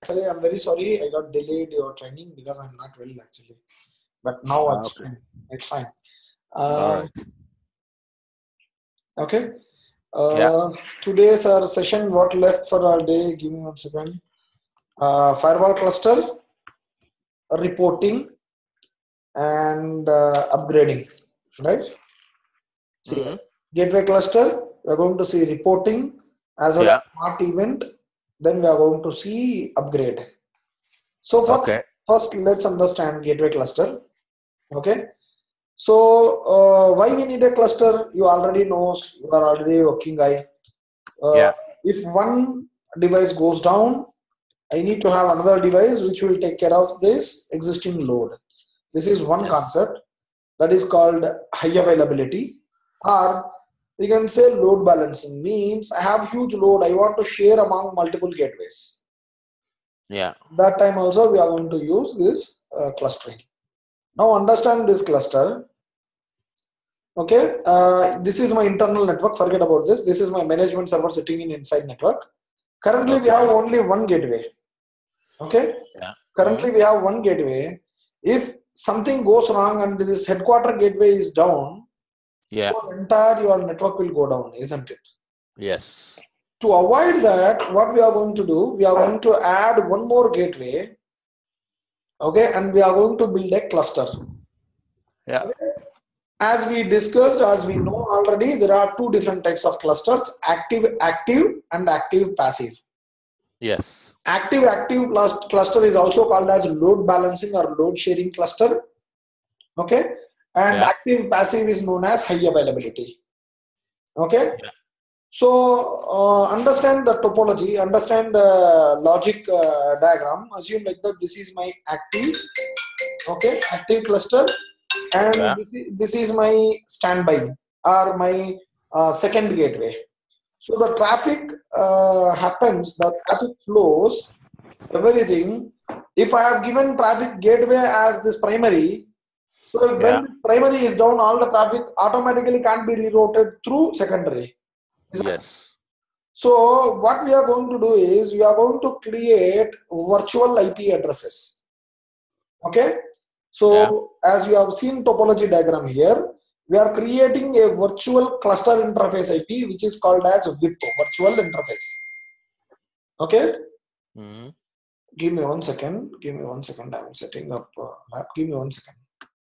Actually, I'm very sorry. I got delayed your training because I'm not well actually. But now it's Okay. fine. It's fine. All right. Okay. Yeah. Today's our session. What left for our day? Give me 1 second. Firewall cluster, reporting, and upgrading. Right. See, Mhm. gateway cluster. We're going to see reporting as well as Yeah. smart event. Then we are going to see upgrade. So Okay. first let's understand gateway cluster. Okay. So why we need a cluster? You already know. You are already a working guy. Uh, Yeah. if one device goes down, I need to have another device which will take care of this existing load. This is one Yes. concept that is called high availability, or we can say load balancing. Means I have huge load. I want to share among multiple gateways. Yeah. That time also we are going to use this clustering. Now understand this cluster. Okay, this is my internal network. Forget about this. This is my management server sitting in inside network. Currently, we have Okay. only one gateway. Okay, Yeah. currently we have one gateway. If something goes wrong and this headquarter gateway is down, Yeah. your entire your network will go down, isn't it? Yes. To avoid that, what we are going to do, we are going to add one more gateway. Okay, and we are going to build a cluster. Yeah. Okay? As we discussed, as we know already, there are two different types of clusters: active and active passive. Yes. Active cluster is also called as load balancing or load sharing cluster. Okay, and Yeah. active passive is known as high availability. Okay, Yeah. so understand the topology, understand the logic diagram. Assume like that this is my active, okay, active cluster, and Yeah. this is my standby or my second gateway. So the traffic happens, the traffic flows, everything. If I have given traffic gateway as this primary, so when Yeah. this primary is down, all the traffic automatically can't be rerouted through secondary. Yes. So what we are going to do is we are going to create virtual IP addresses. Okay. Yeah. So as you have seen topology diagram here, we are creating a virtual cluster interface IP, which is called as VIP, virtual interface. Okay. Mm-hmm. Give me 1 second. Give me 1 second. I'm setting up map. Give me 1 second.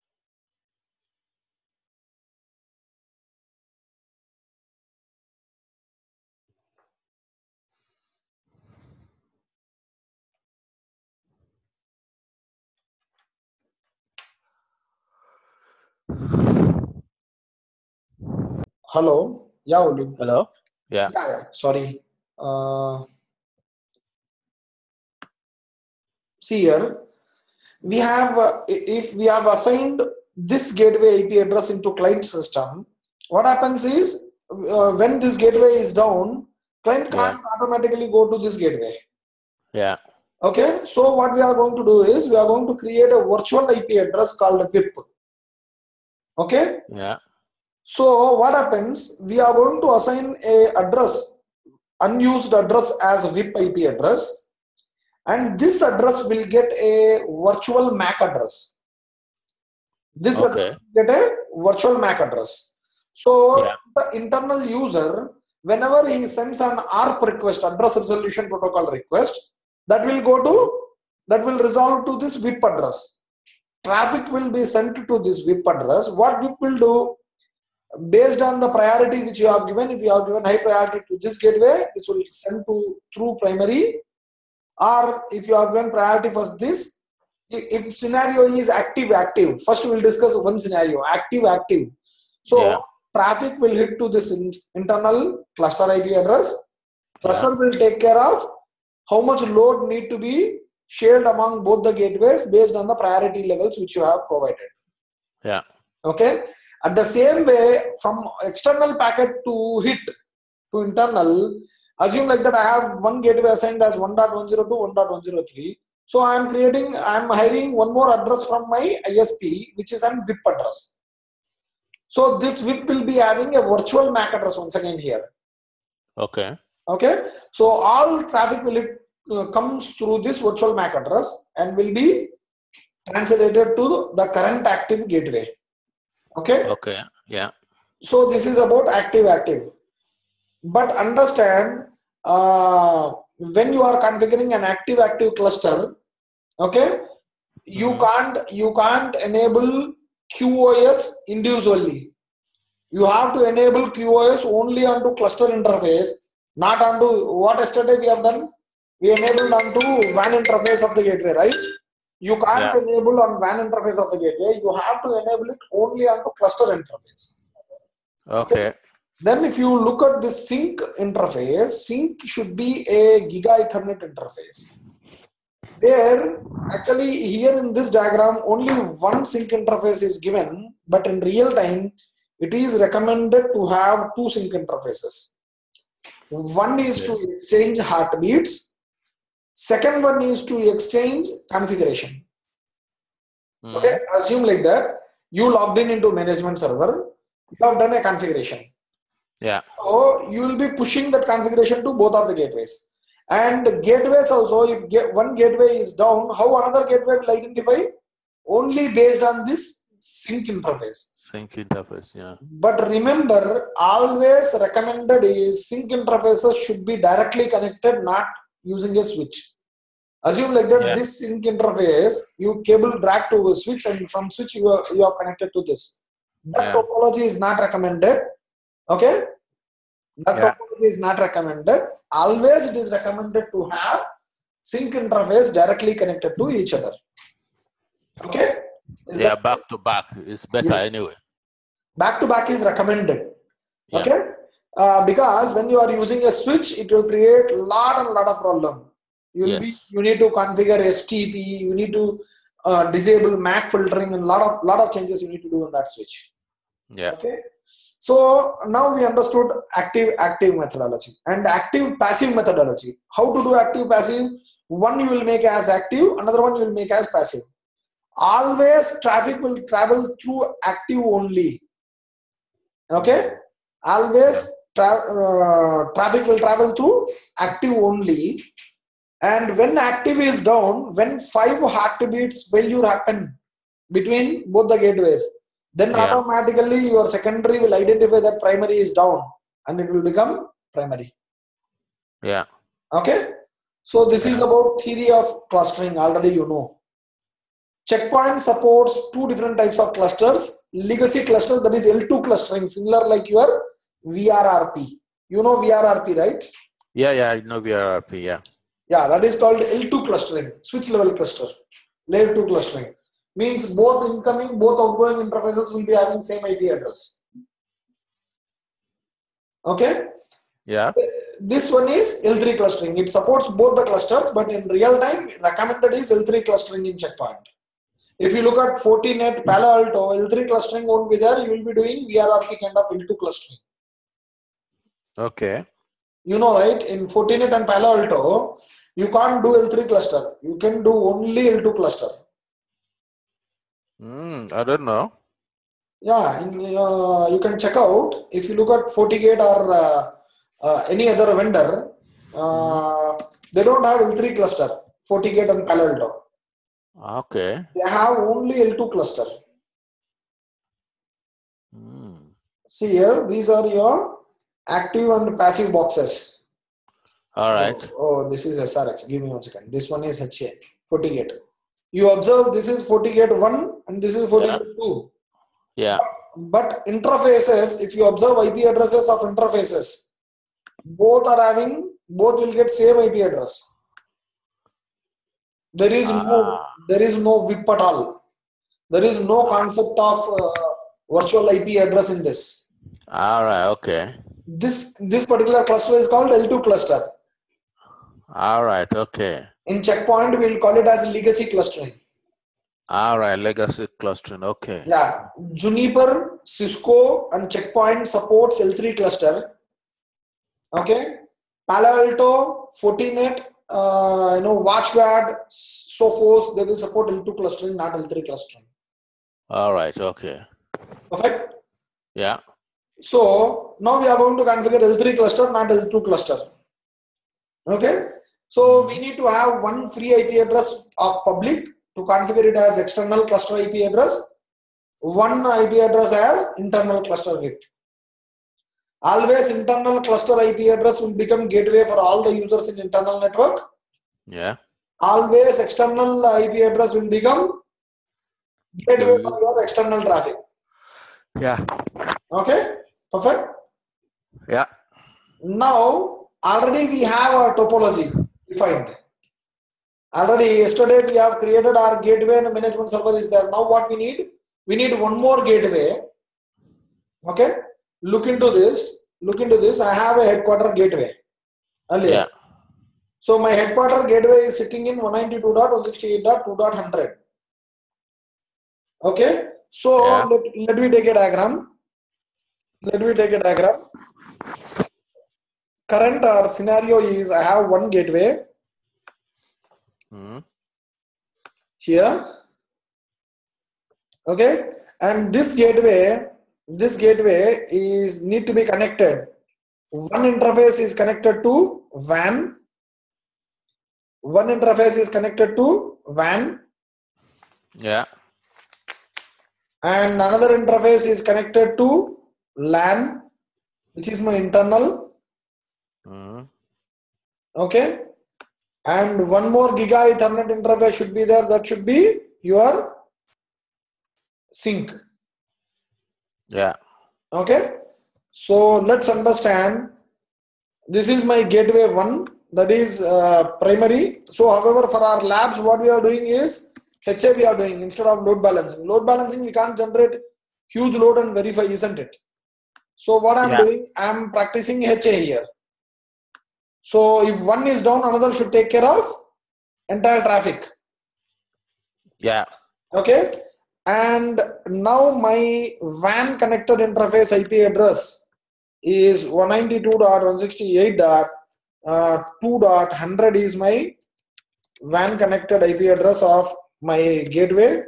Hello. Yeah, Olu. Hello. Yeah. Yeah. Sorry. See here. We have if we have assigned this gateway IP address into client system, what happens is when this gateway is down, client Yeah. can't automatically go to this gateway. Yeah. Okay, so what we are going to do is we are going to create a virtual IP address called VIP. Okay, Yeah. so what happens, we are going to assign a address, unused address as VIP IP address, and this address will get a virtual MAC address. This address Okay. will get a virtual MAC address. So Yeah. the internal user, whenever he sends an ARP request, address resolution protocol request, that will go to, that will resolve to this VIP address. Traffic will be sent to this VIP address. What VIP will do, based on the priority which you have given, if you have given high priority to this gateway, this will send to through primary, or if you have given priority for this, if scenario is active, first we will discuss one scenario, active. Yeah. So traffic will hit to this internal cluster IP address. Yeah. Cluster will take care of how much load need to be shared among both the gateways based on the priority levels which you have provided. Yeah. Okay. At the same way, from external packet to hit to internal, assume like that I have one gateway assigned as 1.102, 1.103. So I am hiring one more address from my ISP, which is an VIP address. So this VIP will be having a virtual MAC address once again here. Okay. Okay. So all traffic will hit comes through this virtual MAC address and will be translated to the current active gateway. Okay. Okay. Yeah. So this is about active. But understand, when you are configuring an active cluster, okay, you can't enable QoS individually. You have to enable QoS only onto cluster interface, not onto what yesterday we have done. We enabled onto WAN interface of the gateway, right? You can't enable on WAN interface of the gateway. You have to enable it only onto cluster interface. Okay. Then if you look at the sync interface, sync should be a Giga Ethernet interface. Where actually here in this diagram only one sync interface is given, but in real time it is recommended to have two sync interfaces. One is to exchange heartbeats. Second one is to exchange configuration. Okay, assume like that. You logged in into management server. You have done a configuration. Yeah. So you will be pushing that configuration to both of the gateways. And gateways also, if one gateway is down, how another gateway will identify? Only based on this sync interface. Sync interface, yeah. But remember, always recommended is sync interfaces should be directly connected, not using a switch. Assume like that, this sync interface, you cable drag to a switch, and from switch you are connected to this. That topology is not recommended. Okay? That topology is not recommended. Always it is recommended to have sync interface directly connected to each other. Okay? Back to back is better anyway. Back to back is recommended. Okay? Because when you are using a switch, it will create a lot of problem. You need to configure STP, you need to disable MAC filtering, and lot of changes you need to do on that switch. Okay. So now we understood active methodology and active passive methodology. How to do active passive? One you will make as active, another one you will make as passive. Always traffic will travel through active only. Okay. Always traffic will travel through active only. And when active is down, when 5 heartbeats failure happen between both the gateways, then automatically your secondary will identify that primary is down and it will become primary. Yeah. Okay. So this is about theory of clustering. Already you know. Checkpoint supports 2 different types of clusters. Legacy cluster, that is L2 clustering, similar like your VRRP. You know VRRP, right? Yeah, I know VRRP, Yeah, that is called L2 clustering, switch level cluster, layer 2 clustering. Means both incoming, both outgoing interfaces will be having same IP address. Okay? Yeah. This one is L3 clustering. It supports both the clusters, but in real time, recommended is L3 clustering in checkpoint. If you look at Fortinet, Palo Alto, L3 clustering won't be there. You will be doing VRRP kind of L2 clustering. Okay. You know, right? In Fortinet and Palo Alto, you can't do L3 cluster. You can do only L2 cluster. I don't know. Yeah, you can check out. If you look at FortiGate or any other vendor, they don't have L3 cluster, FortiGate and Palo Alto. Okay. They have only L2 cluster. See here, these are your active and passive boxes. All right. Oh, this is SRX. Give me 1 second. This one is HA, FortiGate. You observe this is FortiGate 1 and this is FortiGate 2. Yeah. But interfaces, if you observe IP addresses of interfaces, both will get same IP address. There is no VIP at all. There is no concept of virtual IP address in this. All right. Okay. This particular cluster is called L2 cluster. All right. Okay. In checkpoint, we'll call it as legacy clustering. All right. Legacy clustering. Okay. Yeah. Juniper, Cisco, and checkpoint supports L3 cluster. Okay. Palo Alto, Fortinet, WatchGuard, Sophos, they will support L2 clustering, not L3 clustering. All right. Okay. Perfect. Yeah. So now we are going to configure L3 cluster, not L2 cluster. Okay. So we need to have one free IP address of public to configure it as external cluster IP address, one IP address as internal cluster VIP. Always internal cluster IP address will become gateway for all the users in internal network. Yeah. Always external IP address will become gateway for your external traffic. Yeah. Okay, perfect. Yeah. Now already we have our topology defined. Already yesterday we have created our gateway and management server is there. Now what we need? We need one more gateway. Okay, look into this. Look into this. I have a headquarter gateway earlier. Yeah. So my headquarter gateway is sitting in 192.168.2.100. Okay. So Yeah. let me take a diagram. Let me take a diagram. Current scenario is I have one gateway here. Okay, and this gateway is need to be connected. One interface is connected to WAN. One interface is connected to WAN. Yeah. And another interface is connected to LAN, which is my internal. Okay, and one more Giga Ethernet interface should be there. That should be your sync. Yeah. Okay, so let's understand. This is my gateway 1, that is primary. So however, for our labs, what we are doing is HA we are doing instead of load balancing. Load balancing, we can't generate huge load and verify, isn't it? So what I'm doing, I'm practicing HA here. So if one is down, another should take care of entire traffic. Yeah. Okay, and now my WAN connected interface IP address is 192.168.2.100 is my WAN connected IP address of my gateway.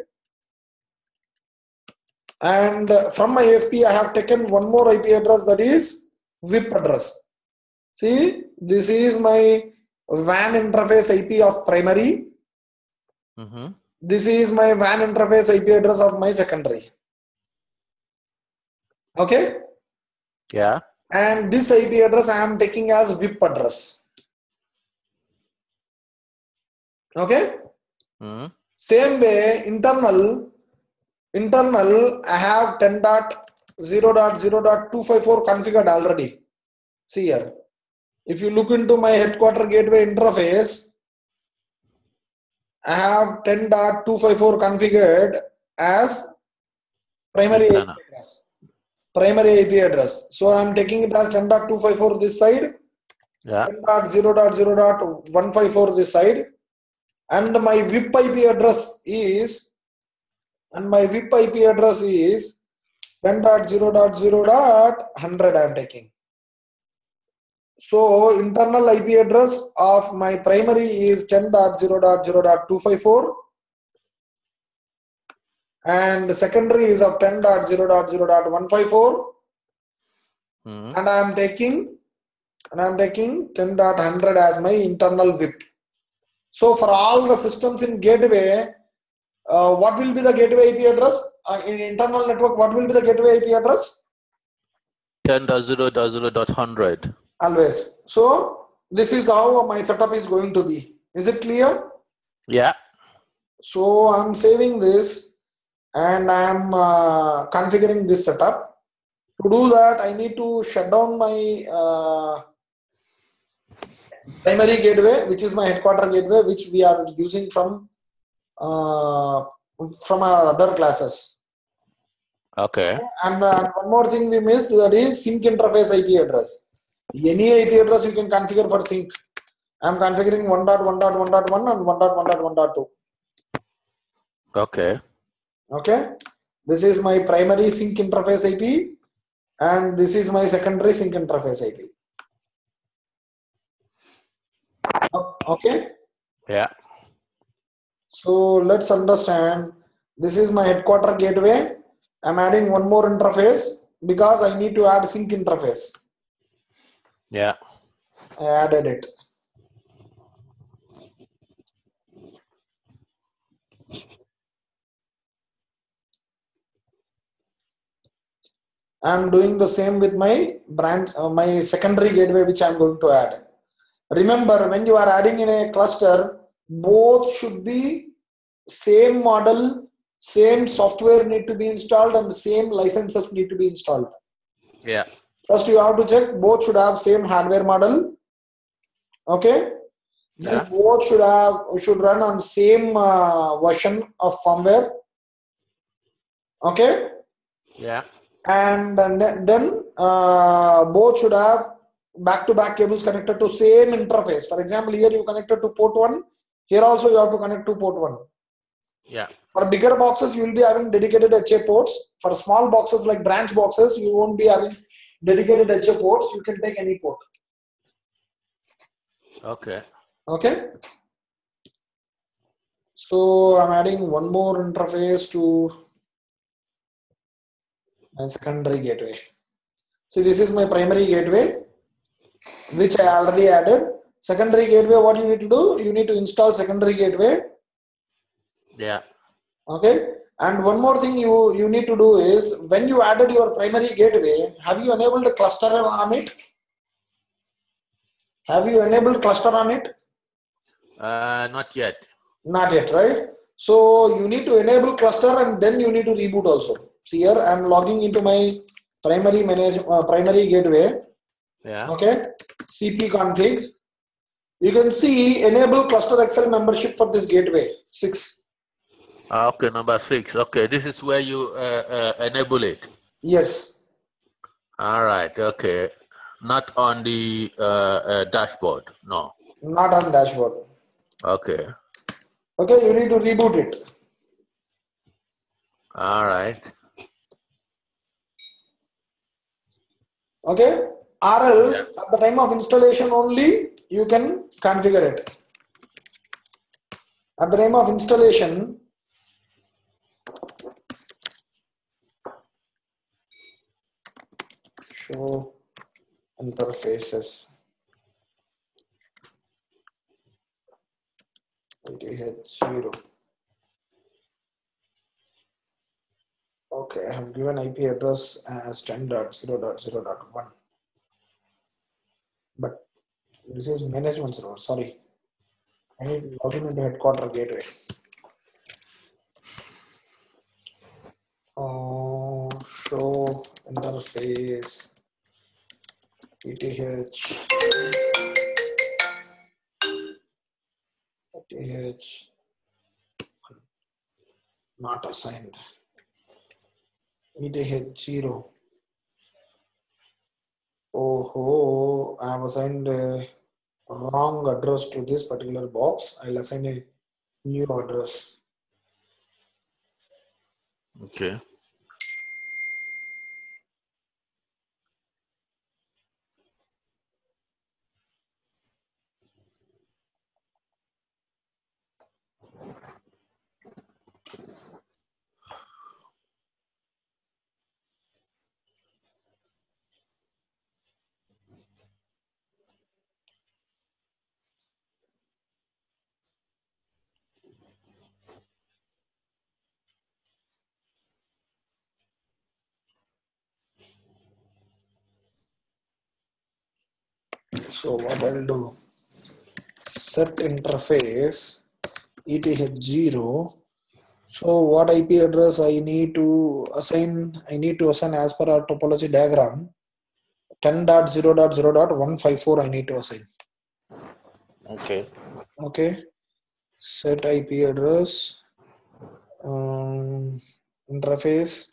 And from my SP, I have taken one more IP address, that is VIP address. See, this is my WAN interface IP of primary. This is my WAN interface IP address of my secondary. Okay? Yeah. And this IP address I am taking as VIP address. Okay? Same way, internal I have 10.0.0.254 configured already. See here. If you look into my headquarter gateway interface, I have 10.254 configured as primary IP address. Primary IP address. So I am taking it as 10.254 this side, 10.0.0.154 this side, and my VIP IP address is 10.0.0.100 I am taking. So internal IP address of my primary is 10.0.0.254 and secondary is of 10.0.0.154 and I am taking 10.100 as my internal VIP. So for all the systems in gateway, what will be the gateway IP address? In internal network, what will be the gateway IP address? 10.0.0.100. Always. So this is how my setup is going to be. Is it clear? Yeah. So I'm saving this and I'm configuring this setup. To do that, I need to shut down my primary gateway, which is my headquarter gateway, which we are using from our other classes. Okay. And one more thing we missed, that is sync interface IP address. Any IP address you can configure for sync. I am configuring 1.1.1.1 and 1.1.1.2. Okay. Okay. This is my primary sync interface IP and this is my secondary sync interface IP. Okay. Yeah. So let's understand. This is my headquarter gateway. I'm adding one more interface because I need to add sync interface. Yeah. I added it. I'm doing the same with my branch, my secondary gateway, which I'm going to add. Remember, when you are adding in a cluster, both should be same model, same software need to be installed, and same licenses need to be installed. Yeah. First, you have to check both should have same hardware model. Okay. Yeah. Then both should run on same version of firmware. Okay. Yeah. And then both should have back-to-back cables connected to same interface. For example, here you connected to port 1. Here also you have to connect to port 1. Yeah. For bigger boxes, you will be having dedicated HA ports. For small boxes like branch boxes, you won't be having dedicated HA ports. You can take any port. Okay. Okay. So I'm adding one more interface to my secondary gateway. See, this is my primary gateway, which I already added. Secondary gateway, what you need to do? You need to install secondary gateway. Yeah. Okay. And one more thing you need to do is, when you added your primary gateway, have you enabled a cluster on it? Have you enabled cluster on it? Not yet. Not yet, right? So you need to enable cluster and then you need to reboot also. See here, I'm logging into my primary gateway. Yeah. Okay. CP config. You can see enable cluster XL membership for this gateway 6. Okay, number 6. Okay, this is where you enable it. Yes. All right. Okay. Not on the dashboard. No. Not on dashboard. Okay. Okay, you need to reboot it. All right. Okay. Or else at the time of installation only you can configure it. At the time of installation, show interfaces. ETH0. Okay, I have given IP address as 10.0.0.1. But this is management server. Sorry. I need to log in into headquarter gateway. Show interface ETH not assigned. ETH0. Oh, I have assigned a wrong address to this particular box. I'll assign a new address. Okay. So what I'll do, set interface ETH0. So what IP address I need to assign? I need to assign as per our topology diagram. 10.0.0.154 I need to assign. Okay. Okay. Set IP address. Interface.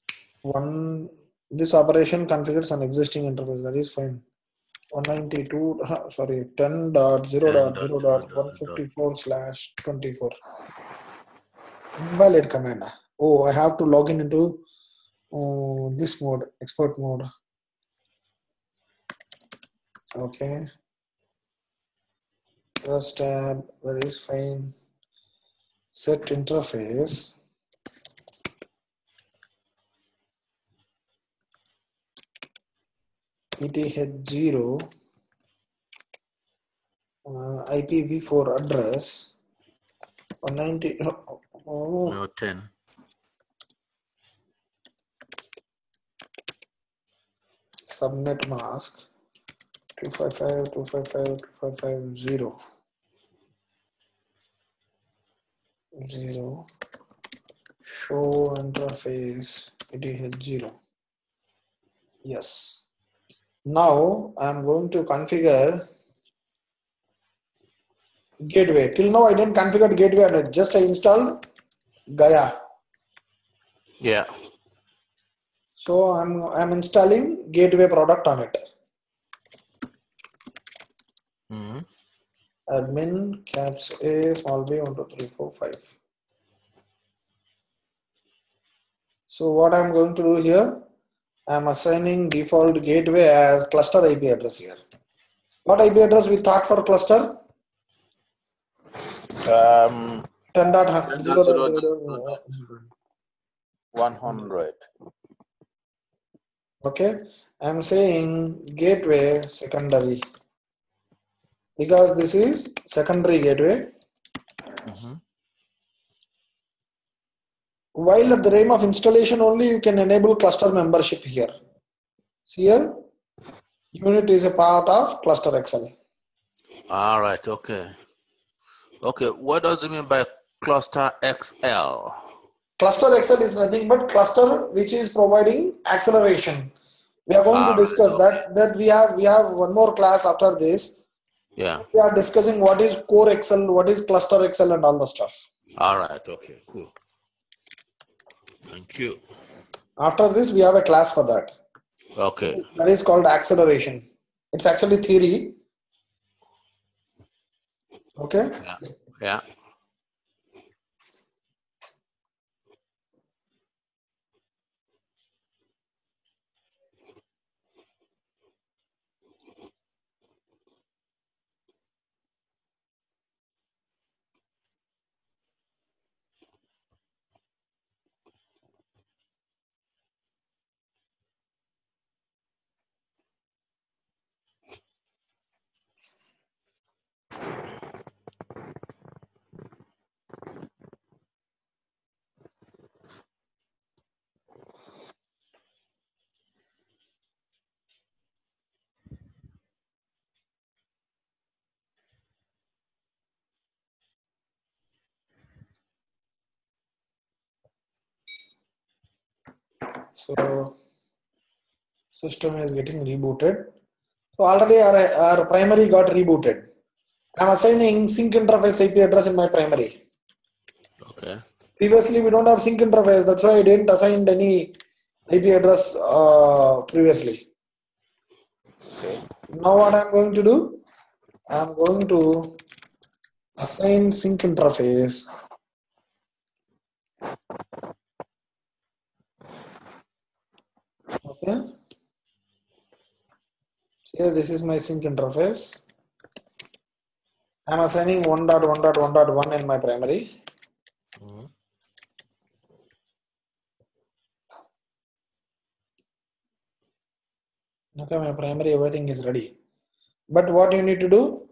This operation configures an existing interface. That is fine. 192, sorry, 10.0.0.154/24. Invalid command. Oh, I have to log in into this mode, expert mode. Okay. First tab, that is fine. Set interface. ETH0 IPv4 address 190. No, 10. subnet mask 255.255.255.0 0 show interface eth0. Yes. Now I am going to configure gateway. Till now I didn't configure gateway on it. Just I installed Gaia. Yeah. So I'm installing gateway product on it. Admin caps A small b 1 2 3 4 5. So what I'm going to do here, I'm assigning default gateway as cluster IP address here. What IP address we thought for cluster? 100. Okay, I'm saying gateway secondary because this is secondary gateway. While at the time of installation only you can enable cluster membership here. See here, unit is a part of cluster XL. All right, okay. Okay, what does it mean by cluster XL? Cluster XL is nothing but cluster which is providing acceleration. We are going to discuss that we have one more class after this. Yeah. We are discussing what is core XL, what is cluster XL and all the stuff. All right, okay, cool. Thank you. After this, we have a class for that. Okay. That is called acceleration. It's actually theory. Okay. Yeah. Yeah. So system is getting rebooted. So already our primary got rebooted. I'm assigning sync interface IP address in my primary. Okay. Previously we don't have sync interface. That's why I didn't assign any IP address previously. Okay. Now what I'm going to do? I'm going to assign sync interface. Okay. So this is my sync interface. I'm assigning 1.1.1.1 in my primary. Okay, my primary, everything is ready. But what you need to do?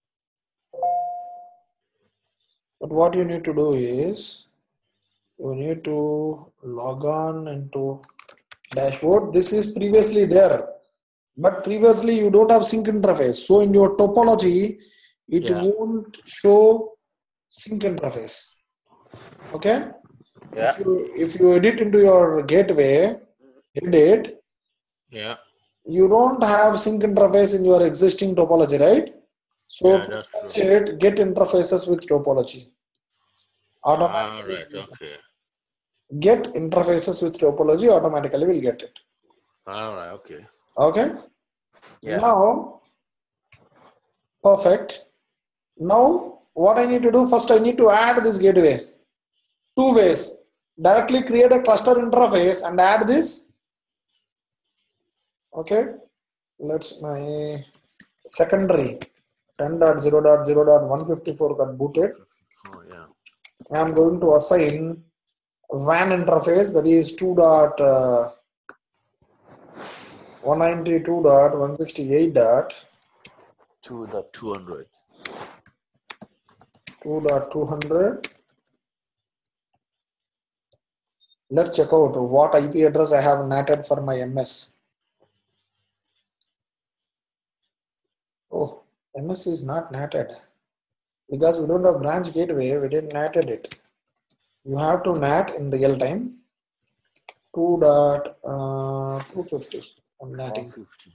Is you need to log on into dashboard. This is previously there, but previously you don't have sync interface. So in your topology, it won't show sync interface. Okay. Yeah. If you edit into your gateway, edit. Yeah. You don't have sync interface in your existing topology, right? So Yeah, that's touch true. it, get interfaces with topology. All right, okay. Get interfaces with topology, automatically will get it. All right, okay. Okay. Yeah. Now, perfect. Now, what I need to do first, I need to add this gateway. Two ways. Directly create a cluster interface and add this. Okay. Let's my secondary 10.0.0.154 got booted. Oh, yeah. I'm going to assign WAN interface, that is 2.192.168. 2.200. 2.200. Let's check out what IP address I have natted for my MS. MS is not natted because we don't have branch gateway. We didn't natted it. You have to nat in real time. 2.250. I'm natting.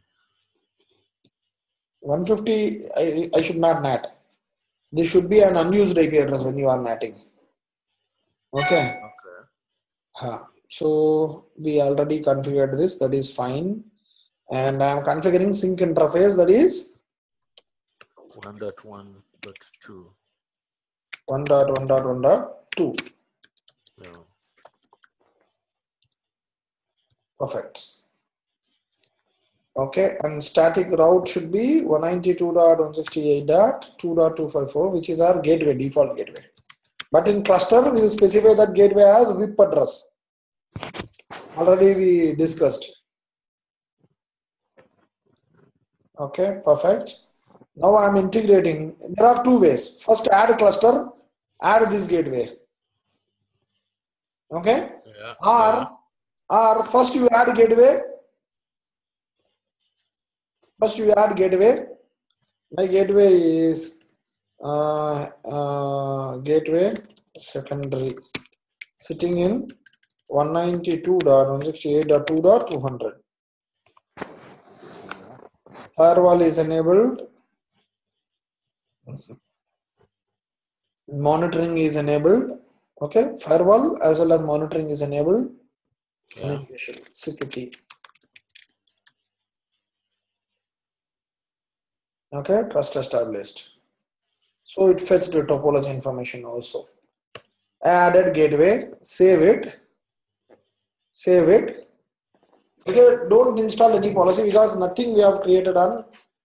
150. I should not nat. This should be an unused IP address when you are natting. Okay. So we already configured this. That is fine. And I am configuring sync interface. That is 1.1.2. 1.1.1.2. Yeah. Perfect. Okay, and static route should be 192.168.2.254, which is our gateway, default gateway. But in cluster, we will specify that gateway as VIP address. Already we discussed. Okay, perfect. Now I am integrating. There are two ways. First, add cluster, add this gateway. Okay? Yeah. Or first you add gateway. First you add gateway. My gateway is gateway secondary sitting in 192.168.2.200. Firewall is enabled. Monitoring is enabled. Okay, firewall as well as monitoring is enabled. Yeah. Security. Okay, trust established. So it fetched the topology information also. Added gateway, save it. Okay, don't install any policy because nothing we have created on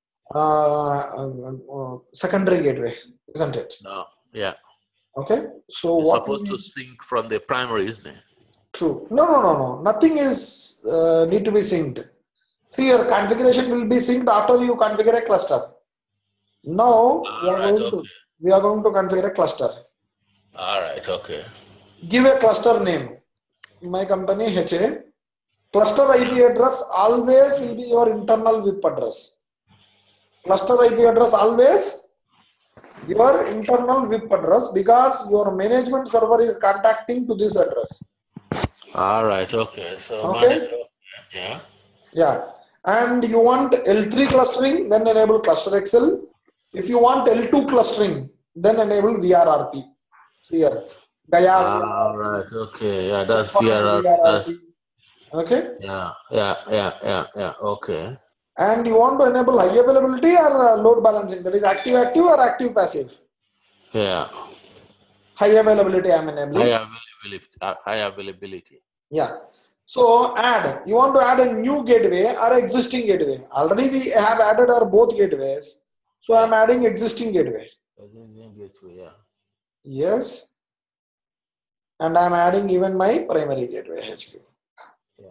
secondary gateway, isn't it? No. Yeah. Okay, so it's what supposed to sync from the primary, isn't it? True. No. Nothing is need to be synced. See, your configuration will be synced after you configure a cluster. Now we are going to configure a cluster. All right. Okay. Give a cluster name. My company HA. Cluster IP address always will be your internal VIP address. Cluster IP address always your internal VIP address because your management server is contacting to this address. All right. Okay. So okay. Yeah. And you want L3 clustering, then enable cluster XL. If you want L2 clustering, then enable VRRP. See here. All right. Okay. Yeah, that's VRRP. Okay. Yeah. Okay. And you want to enable high availability or load balancing? That is active or active passive? Yeah. High availability I am enabling. High availability. Yeah. So you want to add a new gateway or existing gateway. Already we have added our both gateways. So I am adding existing gateway. Existing gateway, yeah. Yes. And I am adding even my primary gateway HQ. Yeah.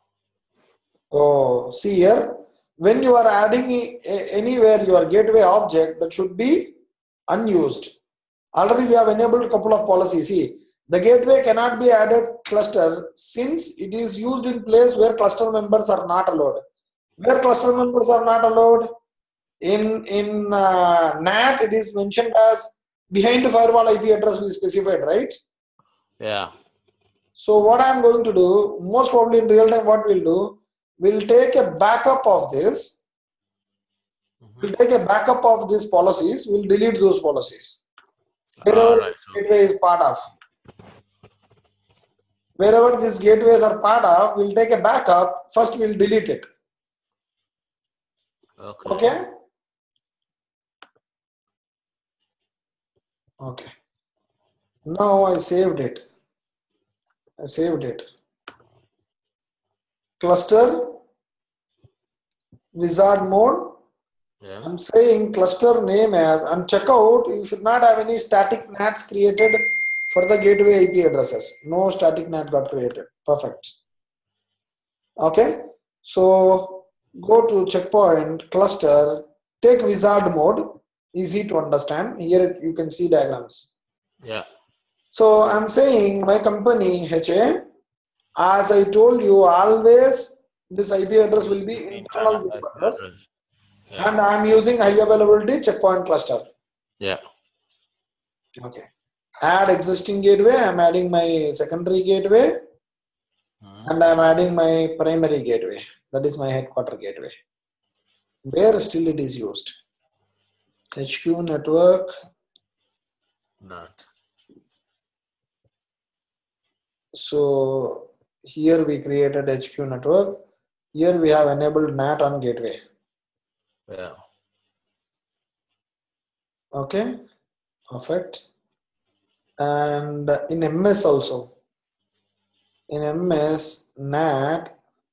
Oh, see here. When you are adding anywhere your gateway object, that should be unused. Already we have enabled a couple of policies. See, the gateway cannot be added cluster since it is used in place where cluster members are not allowed. Where cluster members are not allowed? In NAT, it is mentioned as behind the firewall IP address we specified, right? Yeah. So what I am going to do, most probably in real time, what we'll do, we'll take a backup of this. We'll take a backup of these policies. We'll delete those policies. Wherever gateway is part of. Wherever these gateways are part of, we'll take a backup. First, we'll delete it. Okay? Okay. Now I saved it. Cluster, wizard mode. Yeah. I'm saying cluster name as, and checkout, you should not have any static NATs created for the gateway IP addresses. No static NAT got created. Perfect. Okay. So go to checkpoint, cluster, take wizard mode. Easy to understand. Here you can see diagrams. Yeah. So I'm saying my company HA, as I told you, always this IP address will be internal VIP address. Yeah. And I'm using high availability checkpoint cluster. Yeah. Okay. Add existing gateway. I'm adding my secondary gateway. And I'm adding my primary gateway. That is my headquarter gateway. Where still it is used. HQ network. Not. So here we created HQ network. Here we have enabled NAT on gateway. Yeah. Okay. Perfect. And in MS also. In MS, NAT,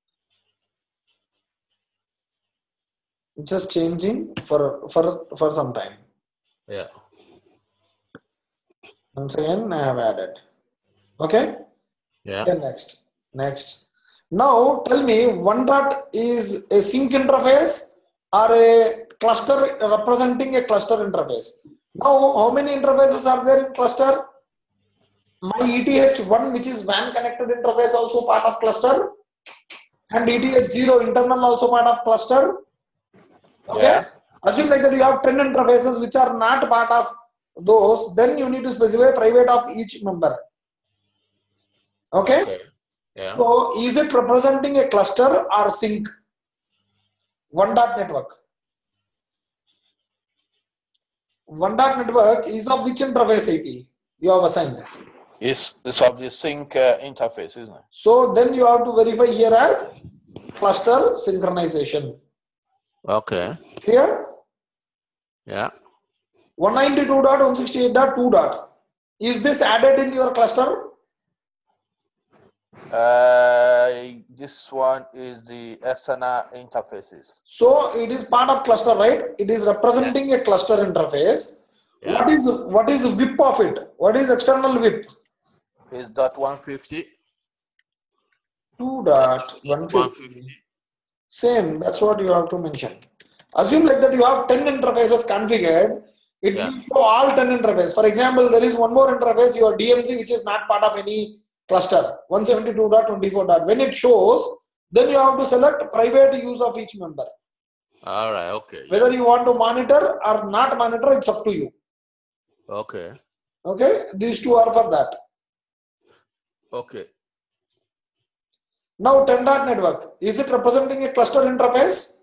just changing for some time. Yeah. Once again, I have added. Okay. Yeah. Okay, next. Now tell me, one dot is a sync interface or a cluster representing a cluster interface. Now, how many interfaces are there in cluster? My ETH1, which is WAN connected interface, also part of cluster, and ETH0 internal also part of cluster. Okay. Yeah. Assume like that you have 10 interfaces which are not part of those, then you need to specify private of each member. Okay. Yeah. So is it representing a cluster or sync? One dot network. One dot network is of which interface IP you have assigned? It's of the sync interface, isn't it? So then you have to verify here as cluster synchronization. Okay. Clear? Yeah. 192.168.2. Is this added in your cluster? This one is the external interfaces. So it is part of cluster, right? It is representing a cluster interface. Yeah. What is VIP of it? What is external VIP? Is .150. 2.150. Same, that's what you have to mention. Assume like that you have 10 interfaces configured. It will show all 10 interfaces. For example, there is one more interface, your DMZ, which is not part of any cluster, 172.24. When it shows, then you have to select private use of each member. All right, okay. Whether you want to monitor or not monitor, it's up to you. Okay. Okay, these two are for that. Okay. Now 10 dot network, is it representing a cluster interface?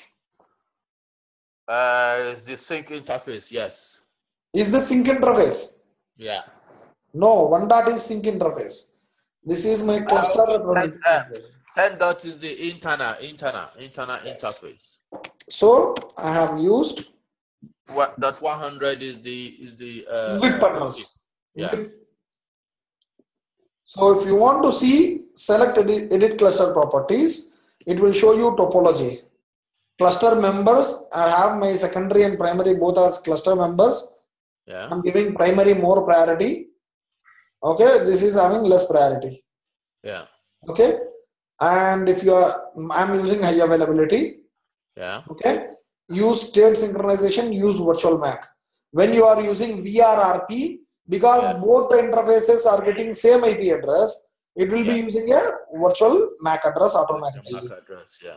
It's the sync interface, yes. Is this sync interface? Yeah. No, 1 dot is sync interface. This is my cluster representing. 10 dot is the internal interface. So I have used That 100 is the VIP address. Yeah. VIP. So if you want to see, select edit cluster properties. It will show you topology. Cluster members, I have my secondary and primary both as cluster members. Yeah. I'm giving primary more priority. Okay, this is having less priority. Yeah. Okay, and if you are, I'm using high availability. Yeah. Okay, use state synchronization, use virtual MAC. When you are using VRRP, because both the interfaces are getting same IP address, it will be using a virtual MAC address automatically. MAC address, yeah.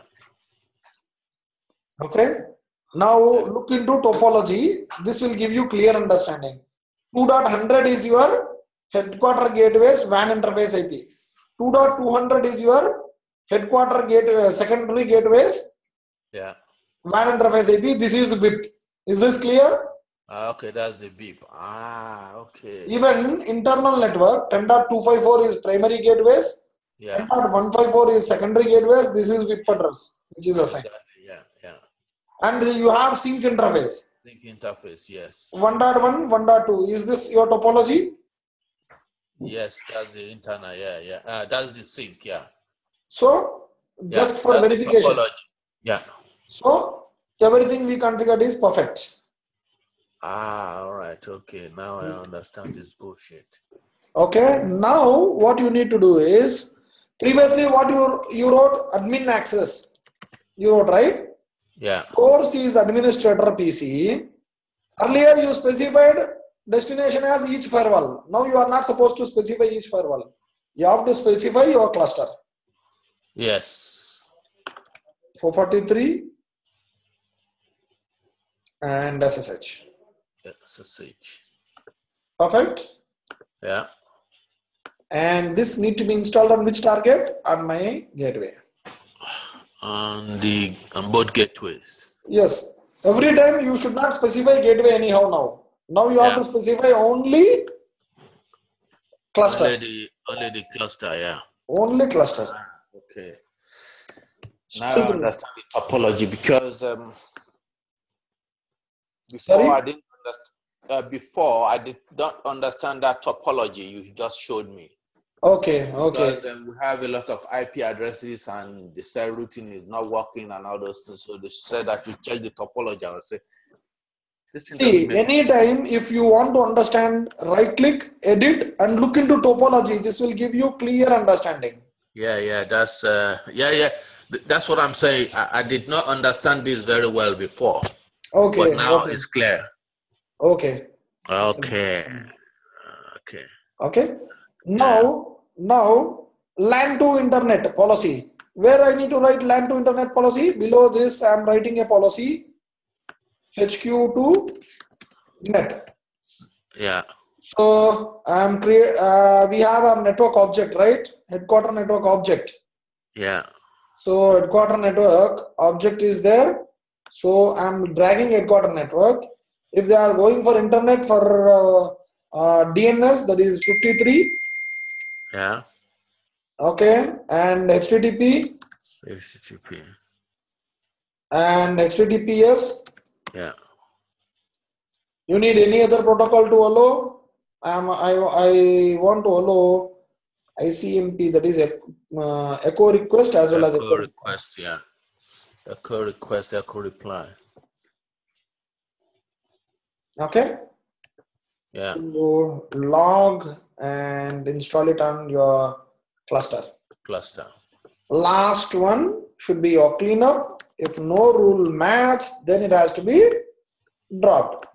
Okay. Now look into topology. This will give you clear understanding. 2.100 is your headquarter gateways WAN interface IP. 2.200 is your headquarter gateway, secondary gateways. Yeah. WAN interface IP. This is VIP. Is this clear? Okay, that's the VIP. Okay. Even internal network 10.254 is primary gateways. Yeah. 10.154 is secondary gateways. This is VIP address, which is assigned. Yeah. And you have sync interface. Sync interface, yes. 1.1, 1.2. Is this your topology? Yes, that's the internal. Yeah. That's the sync. Yeah. So just for verification. Yeah. So everything we configured is perfect. All right. Okay. Now I understand this bullshit. Okay. Now what you need to do is, previously what you wrote admin access. You wrote, right? Yeah. Source is administrator PC. Earlier you specified destination as each firewall. Now you are not supposed to specify each firewall. You have to specify your cluster. Yes. 443. and SSH. SSH. Perfect. Yeah. And this need to be installed on which target? On my gateway. On both gateways. Yes. Every time you should not specify gateway anyhow now. Now you have to specify only cluster. Only the cluster, yeah. Only cluster. Okay. Now I understand the topology because before I did not understand that topology you just showed me. Okay. Because we have a lot of IP addresses and the cell routing is not working and all those things. So they said that you check the topology. I will say, see, anytime if you want to understand, right click, edit, and look into topology. This will give you clear understanding. Yeah. That's That's what I'm saying. I did not understand this very well before. Okay. But now it's clear. Okay. Now LAN to internet policy. Where I need to write LAN to internet policy? Below this, I am writing a policy. HQ to net. Yeah. So we have our network object, right? Headquarter network object. Yeah. So headquarter network object is there. So I'm dragging headquarter network. If they are going for internet for DNS, that is 53. Yeah. Okay, and HTTP. And HTTPS. Yeah. You need any other protocol to allow? I want to allow ICMP, that is echo request as well as echo request. Yeah. Echo request, echo reply. Okay. Yeah. So log and install it on your cluster. Last one should be your cleanup. If no rule match, then it has to be dropped.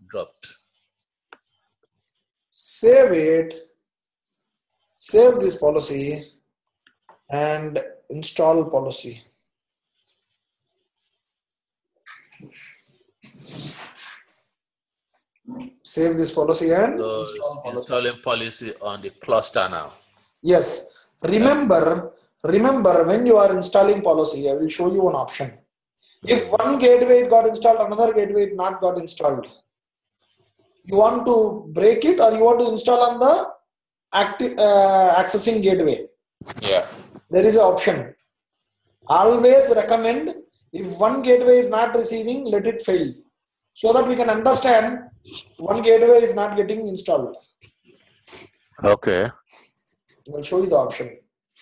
Save it. Save this policy and install policy. Save this policy and installing policy on the cluster now. Yes. Remember when you are installing policy, I will show you an option. If one gateway got installed, another gateway not got installed. You want to break it or you want to install on the accessing gateway? Yeah. There is an option. Always recommend if one gateway is not receiving, let it fail. So that we can understand one gateway is not getting installed. Okay. I'll show you the option.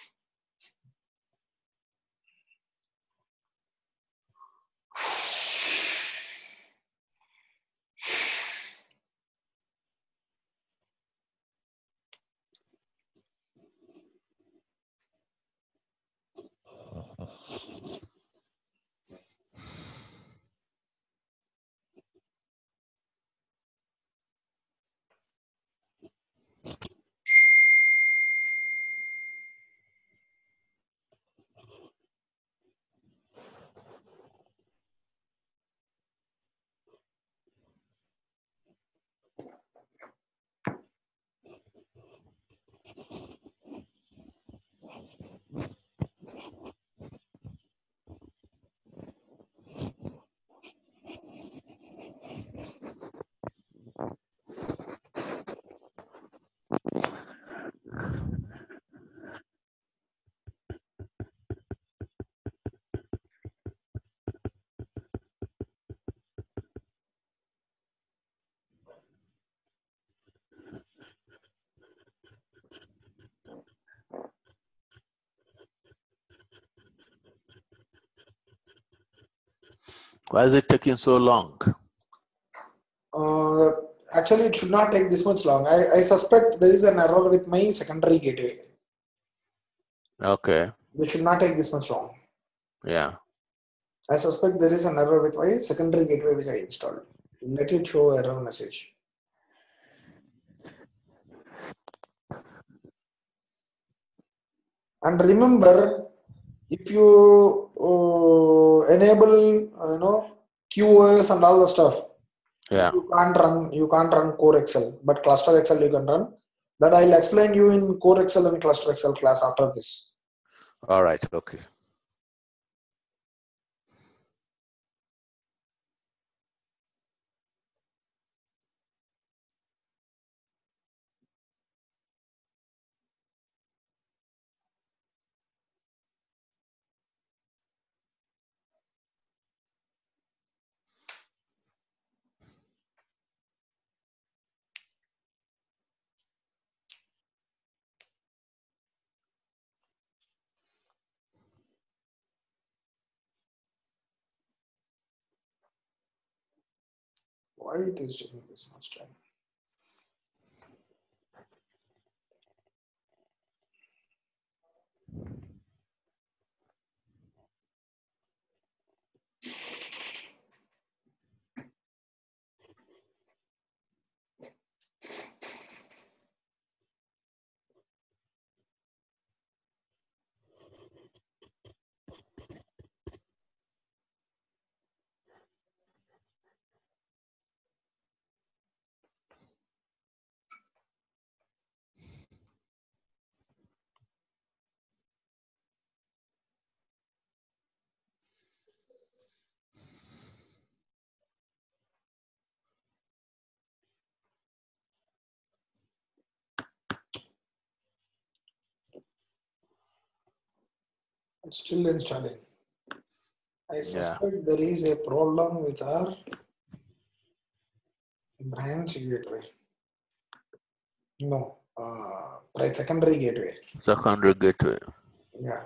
Why is it taking so long? Actually, it should not take this much long. I suspect there is an error with my secondary gateway. Okay. It should not take this much long. Yeah. I suspect there is an error with my secondary gateway which I installed. Let it show error message. And remember, if you enable QoS and all the stuff, Yeah. You can't run core Excel, but cluster Excel you can run. That I'll explain you in core Excel and cluster Excel class after this. All right. Okay. Why it is taking this much time? It's still installing. I suspect there is a problem with our branch gateway. No, secondary gateway. Secondary gateway. Yeah.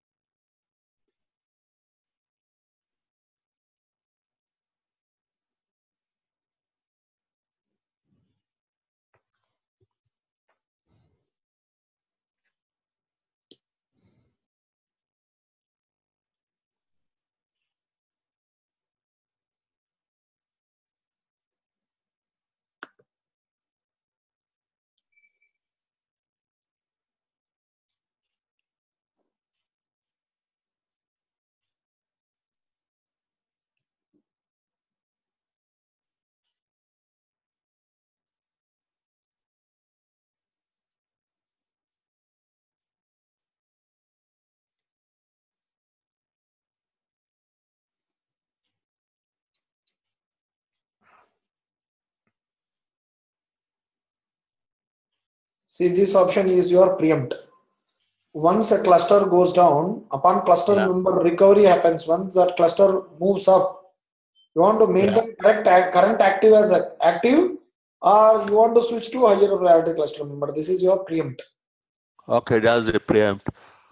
See, this option is your preempt. Once a cluster goes down, upon cluster member recovery happens, once that cluster moves up, you want to maintain current active as active, or you want to switch to higher priority cluster member. This is your preempt. Okay, that's the preempt.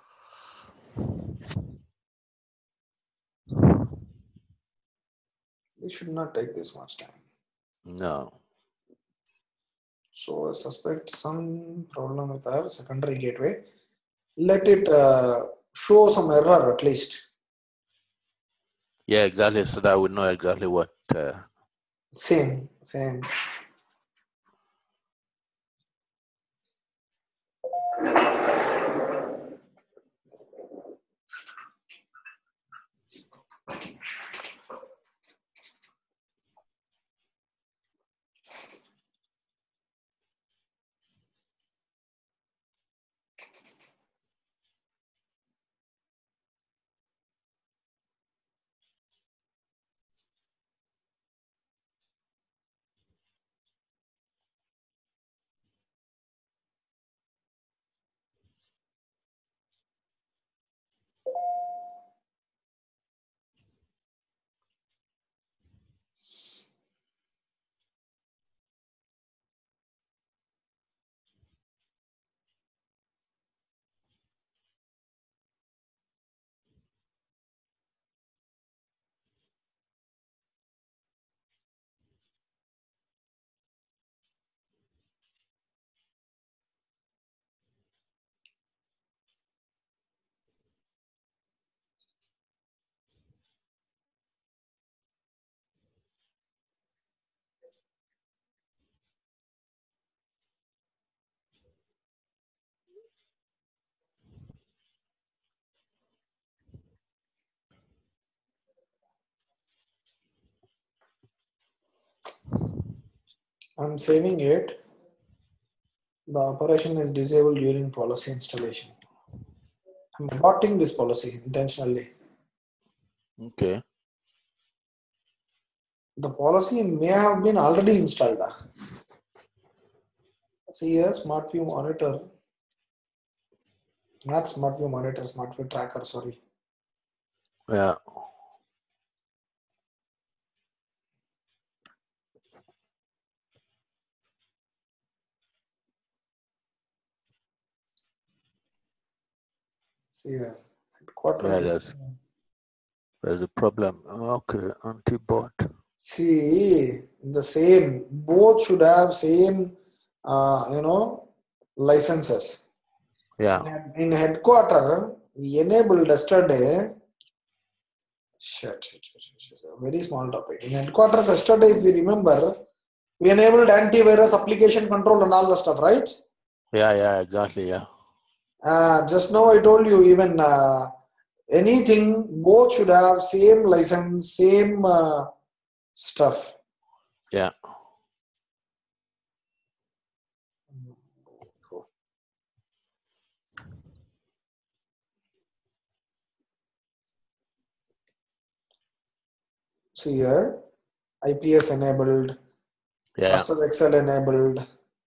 It should not take this much time. No. So I suspect some problem with our secondary gateway. Let it show some error at least. Yeah, exactly. So that we know exactly what. Same. I'm saving it. The operation is disabled during policy installation. I'm aborting this policy intentionally. Okay. The policy may have been already installed. See here, Smart View Monitor. Not Smart View Monitor, Smart View Tracker, sorry. Yeah. See here. Yeah, there's a problem. Okay, anti-bot. See, the same, both should have same, licenses. Yeah. In headquarter, we enabled yesterday. Shit. Very small topic. In headquarters yesterday, if you remember, we enabled antivirus application control and all the stuff, right? Yeah, exactly. Yeah. Just now I told you, even anything, both should have same license, same stuff. Yeah. See here, IPS enabled, Yeah. Cluster Excel enabled.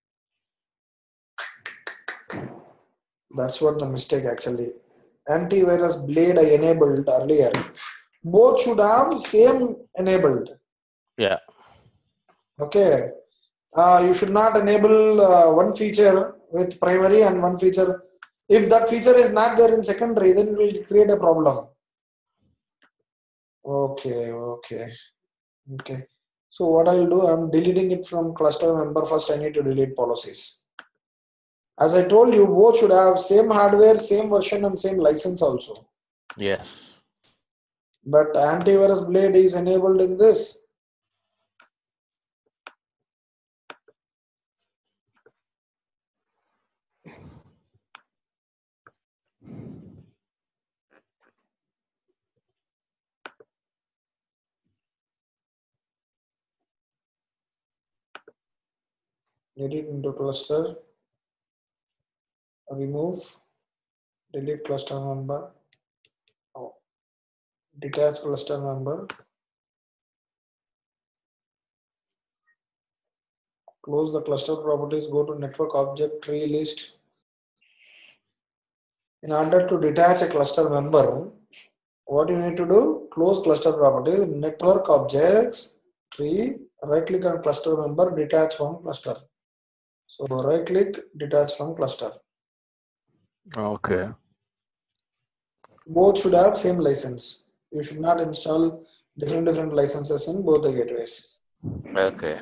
That's what the mistake actually. Antivirus Blade I enabled earlier. Both should have same enabled. Yeah. Okay. You should not enable one feature with primary and one feature. If that feature is not there in secondary, then it will create a problem. Okay. So what I'll do, I'm deleting it from cluster member. First, I need to delete policies. As I told you, both should have same hardware, same version, and same license also. Yes. But antivirus Blade is enabled in this. Edit into cluster, remove, delete cluster member, detach cluster member, close the cluster properties, go to network object tree list. In order to detach a cluster member, what you need to do? Close cluster properties, network objects, tree, right click on cluster member, detach from cluster. So right click, detach from cluster. Okay. Both should have same license. You should not install different licenses in both the gateways. Okay.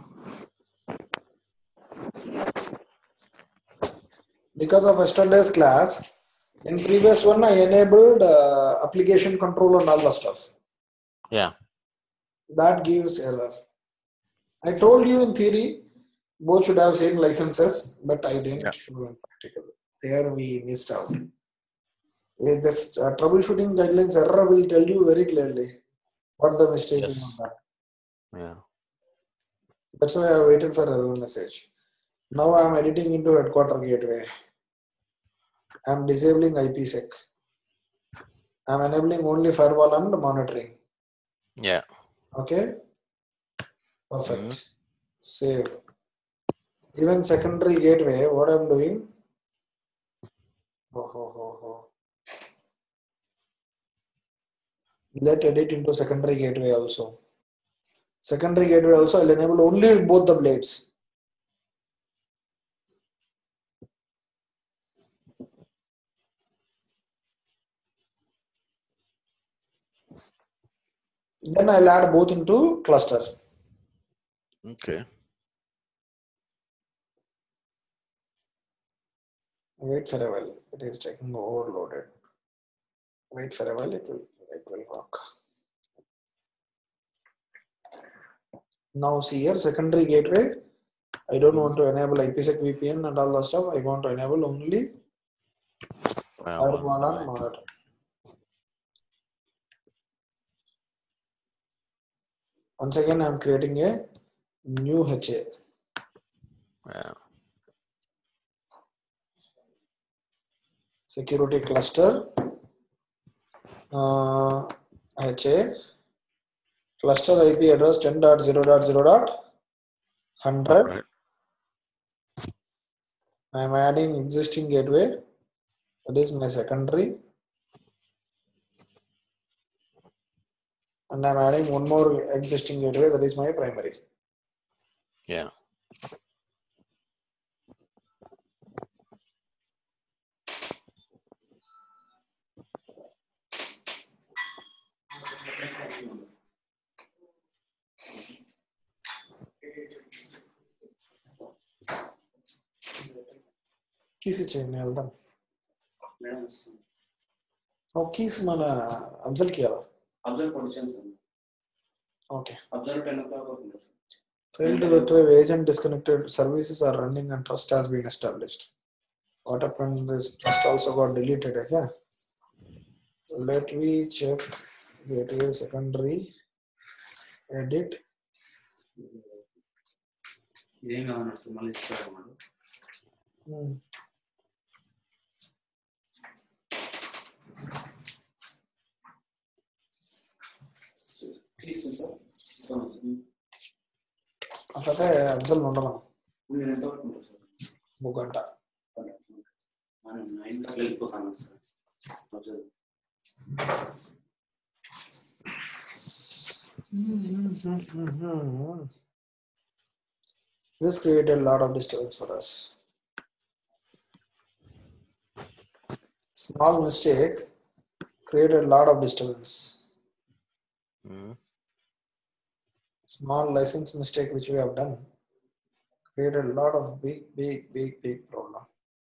Because of yesterday's class, in previous one I enabled application control and all the stuff. Yeah. That gives error. I told you in theory, both should have same licenses, but I didn't show in practical. There we missed out. This troubleshooting guidelines error will tell you very clearly what the mistake is on that. Yeah. That's why I waited for error message. Now I am editing into headquarter gateway. I am disabling IPsec. I am enabling only firewall and monitoring. Yeah. Okay. Perfect. Save. Even secondary gateway, what I am doing? Let edit into secondary gateway also. Secondary gateway also I'll enable only both the blades. Then I'll add both into cluster. Okay. Wait for a while. It is taking overloaded. Wait for a while. It will work. Now see here, secondary gateway. I don't want to enable IPsec VPN and all the stuff. I want to enable only firewall and monitor. Once again, I am creating a new HA. Yeah. Security cluster. HA. Cluster IP address 10.0.0.100. Right. I am adding existing gateway. That is my secondary. And I am adding one more existing gateway. That is my primary. Yeah. Keys ఇచ్చేయండి వెళ్దాం. Keys మన అబ్జల్ కి కదా observe position sir. Okay. Observe 10 o'clock అవుతుంది. Failed to retrieve agent disconnected, services are running and trust has been established. What happened? This trust also got deleted. Okay. Let me check gateway secondary edit. ఏం కావాలి sir మళ్ళీ ఇస్తారు అన్నమాట. Please sir. అట్లయితే అబ్జల్ ఉండమను. మీరు ఎంత వరకు ఉంటారు సార్? 1 గంట. మనం 9 కల్లా వెళ్ళిపోతాను sir. Observe. This created a lot of disturbance for us. Small mistake created a lot of disturbance. Small license mistake which we have done created a lot of big problem.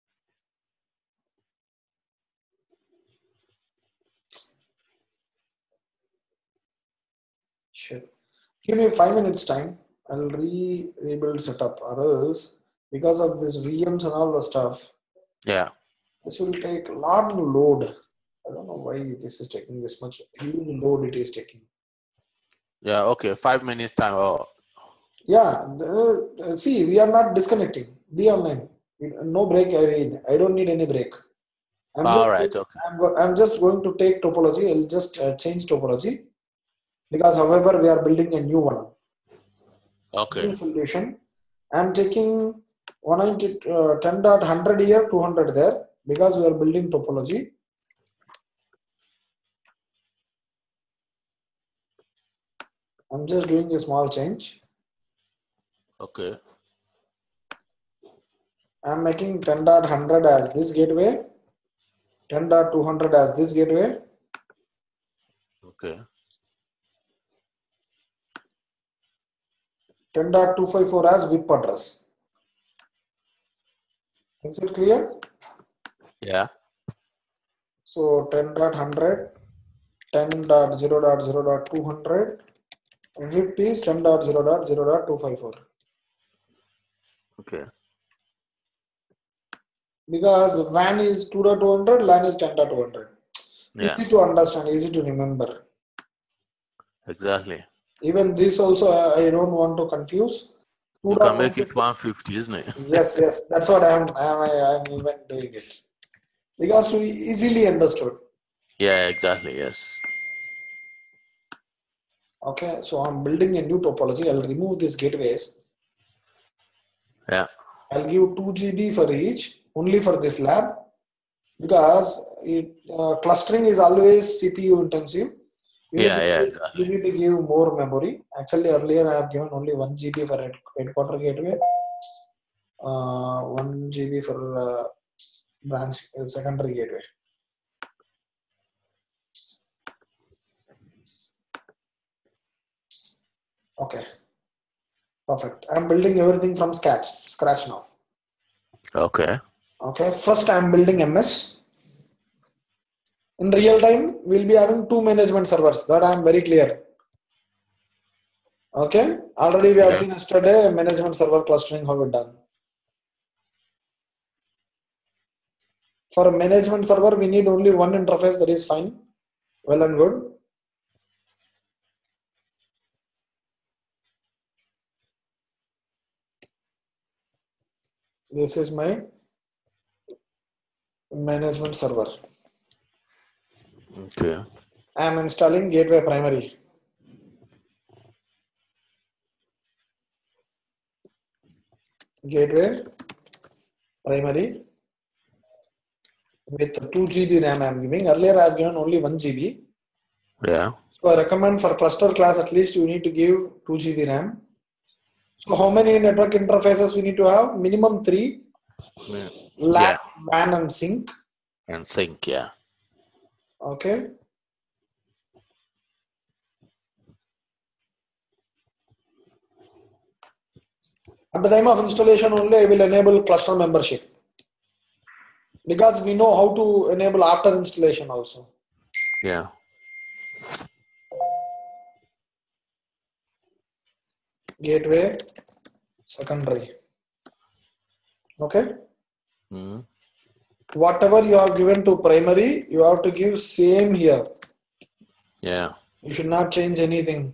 Shit. Give me 5 minutes time. I'll rebuild setup, or else because of this VMs and all the stuff. Yeah. This will take a lot of load. I don't know why this is taking this much huge load it is taking. Yeah. Okay. 5 minutes time. Oh. Yeah. See, we are not disconnecting. Be online. No break. I don't need any break. All right. Okay. I'm just going to take topology. I'll just change topology because, however, we are building a new one. Okay. New solution. I'm taking 10.100 here, 200 there because we are building topology. I'm just doing a small change. Okay. I'm making 10.100 as this gateway, 10.200 as this gateway. Okay. 10.254 as VIP address. Is it clear? Yeah. So 10.100, 10.0.0.200, VIP is 10.0.0.254. Okay. Because WAN is 2.200, LAN is 10.200. Yeah. Easy to understand, easy to remember. Exactly. Even this also, I don't want to confuse. You can make it 150, isn't it? Yes, that's what I'm even doing it. Because to easily understood. Yeah, exactly. Yes. Okay, so I'm building a new topology. I'll remove these gateways. Yeah. I'll give 2 GB for each, only for this lab, because clustering is always CPU intensive. You need to give more memory. Actually, earlier I have given only 1 GB for headquarter gateway, 1 GB for branch secondary gateway. Okay, perfect. I'm building everything from scratch now. Okay. Okay, first I'm building MS. In real time, we'll be having 2 management servers. That I'm very clear. Okay, already we have seen yesterday management server clustering how it done. For a management server, we need only one interface. That is fine, well and good. This is my management server. Okay. I am installing gateway primary. Gateway primary with 2 GB RAM I am giving. Earlier I have given only 1 GB. Yeah. So I recommend for cluster class at least you need to give 2 GB RAM. So how many network interfaces we need to have? Minimum 3. LAN, Yeah. WAN and sync. And sync, yeah. Okay. At the time of installation only I will enable cluster membership. Because we know how to enable after installation also. Yeah. Gateway secondary. Okay. Mm-hmm. Whatever you have given to primary, you have to give same here. Yeah. You should not change anything.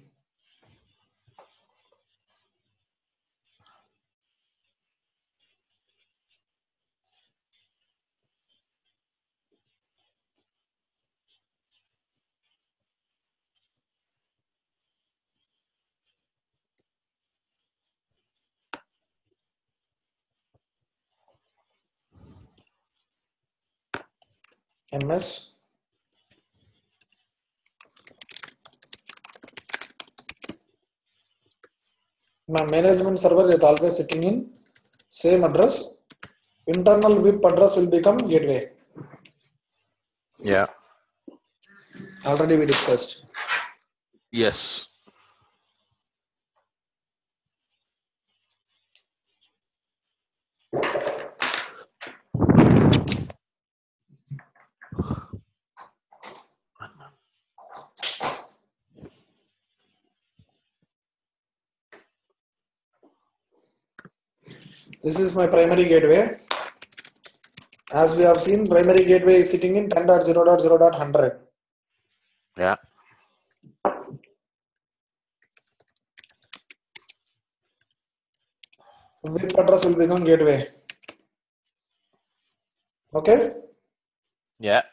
MS. My management server is always sitting in same address. Internal VIP address will become gateway. Yeah. Already we discussed. Yes. This is my primary gateway. As we have seen, primary gateway is sitting in 10.0.0.100. Yeah. VIP address will become gateway. Okay. Yeah.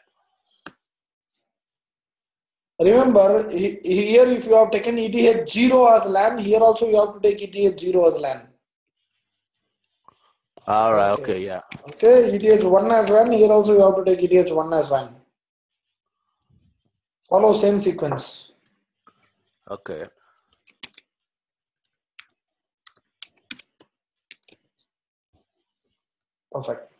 Remember, here if you have taken ETH 0 as LAN, here also you have to take ETH 0 as LAN. All right. Okay. Yeah. Okay, ETH 1 as WAN, here also you have to take ETH 1 as WAN. Follow same sequence. Okay. Perfect.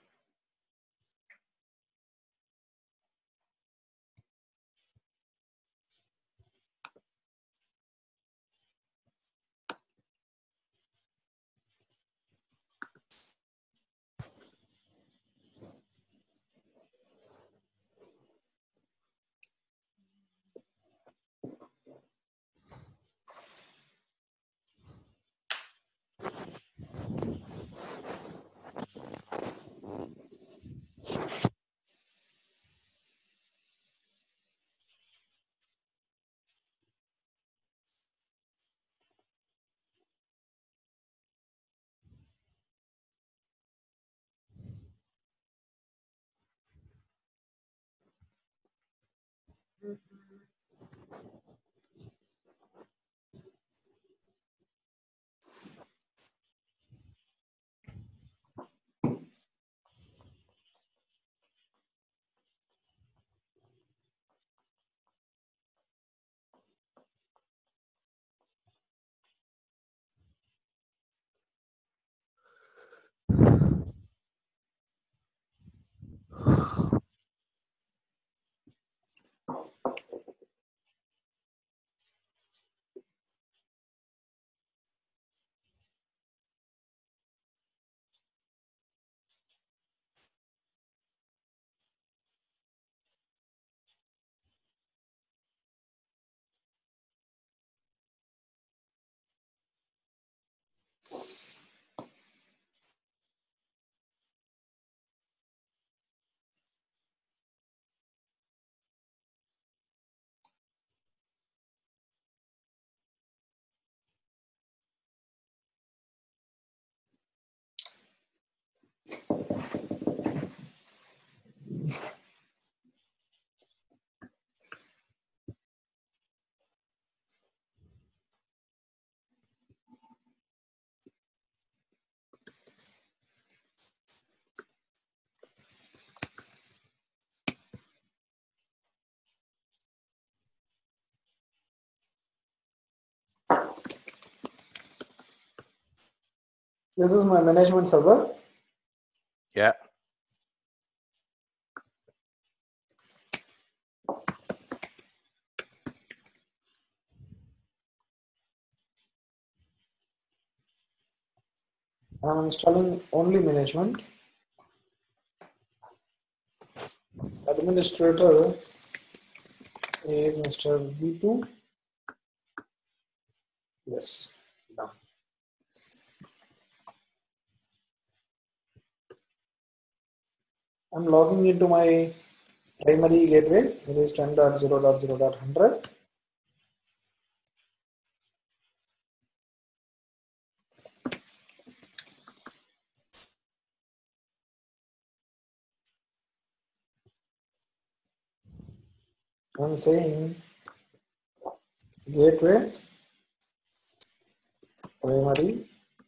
This is my management server. Yeah. I'm installing only management. Administrator is Mr. B2. Yes. Done. I'm logging into my primary gateway, which is 10.0.0.100. I'm saying gateway primary.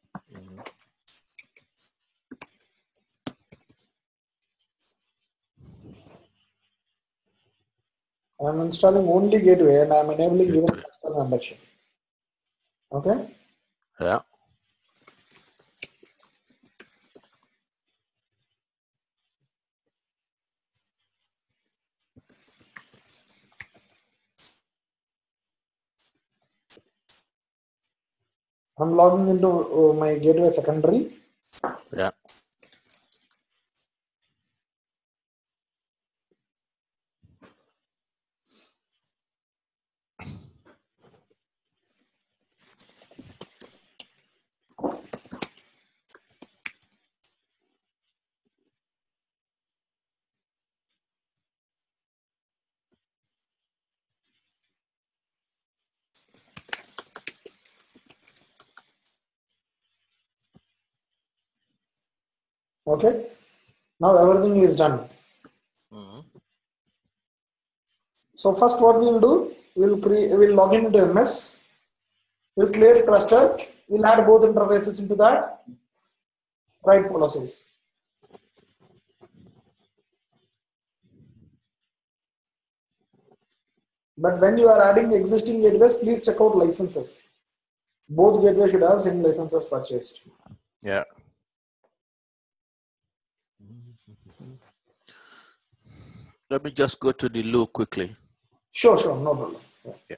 I'm installing only gateway and I'm enabling even cluster membership. Okay. Yeah. I'm logging into my gateway secondary. Yeah. Okay. Now everything is done. So first what we'll do, we'll log into MS. We'll create cluster. We'll add both interfaces into that. Write policies. But when you are adding existing gateways, please check out licenses. Both gateways should have same licenses purchased. Yeah. Let me just go to the loop quickly. Sure, no problem. Yeah.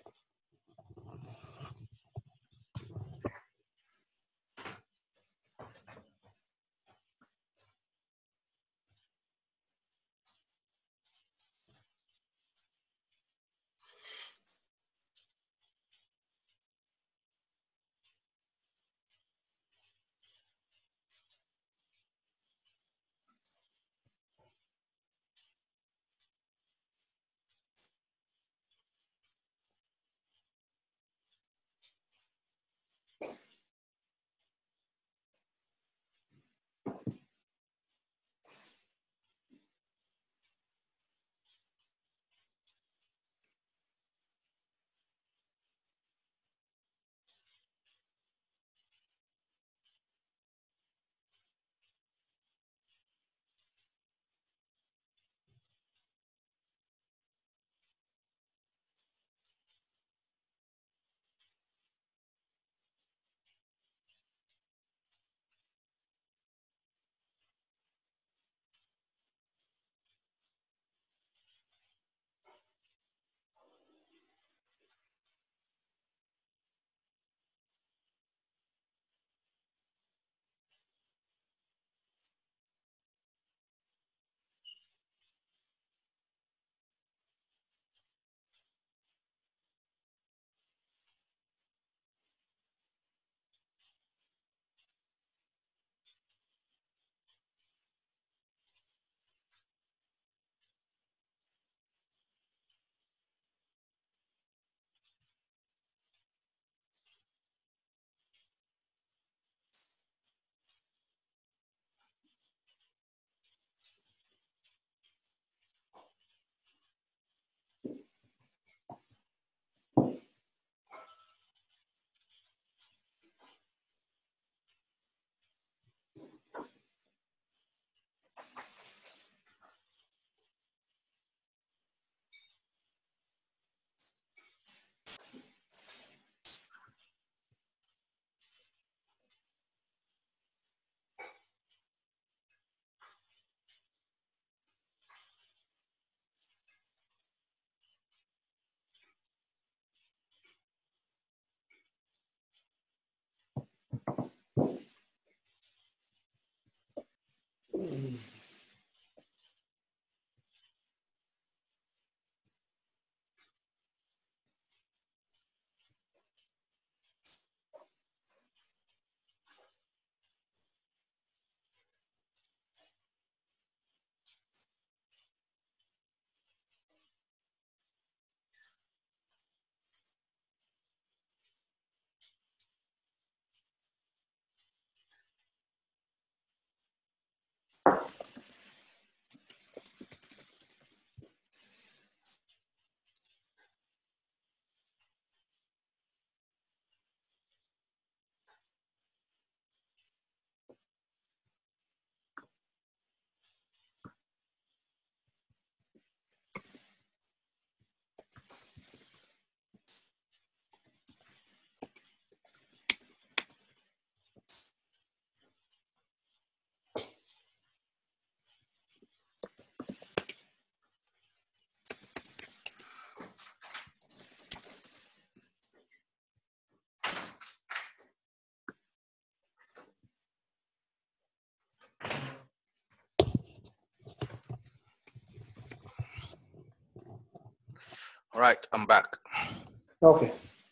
All right, I'm back. Okay.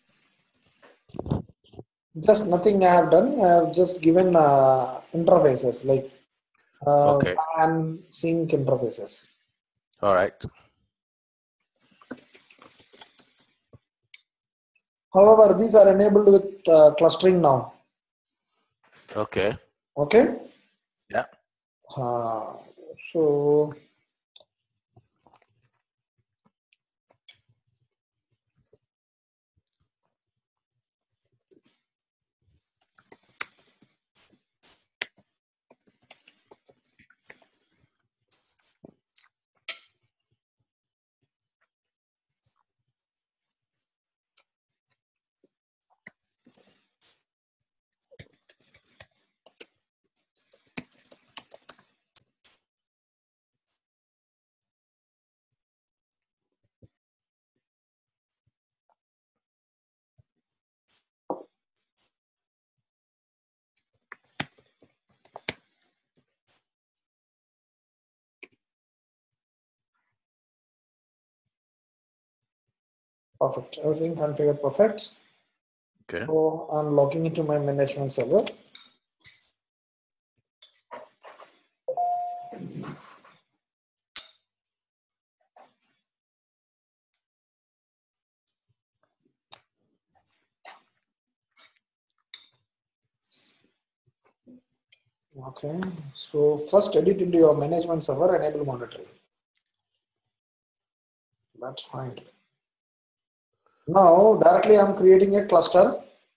Just nothing I have done. I have just given interfaces like Okay. LAN sync interfaces. All right. However, these are enabled with clustering now. Okay. Okay. Yeah. So perfect. Everything configured perfect. Okay. So I'm logging into my management server. Okay. So first edit into your management server, enable monitoring. That's fine. Now directly I'm creating a cluster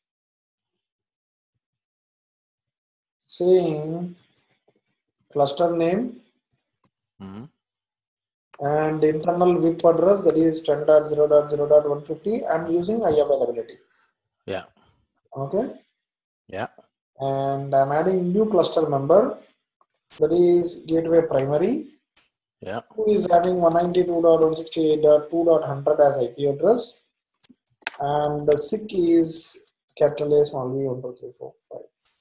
saying cluster name Mm-hmm. and internal VIP address, that is 10.0.0.150. I'm using availability. Yeah. Okay. Yeah. And I'm adding new cluster member, that is gateway primary, Yeah. who is having 192.168.2.100 as IP address, and the SIC is capital A small v 1 2 3 4 5.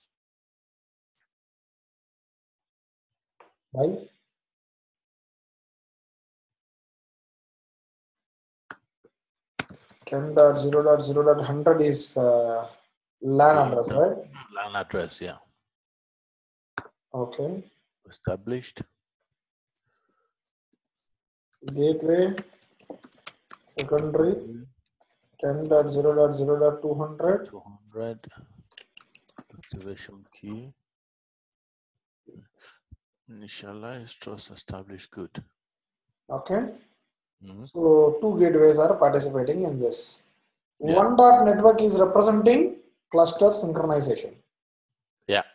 Right? Ten dot zero dot zero dot 100 is LAN address, right? LAN address, yeah. Okay. Established. Gateway secondary 10.0.0.200. 200. Activation key. Initialize trust established. Good. Okay. Mm-hmm. So two gateways are participating in this. Yeah. One dot network is representing cluster synchronization. Yeah.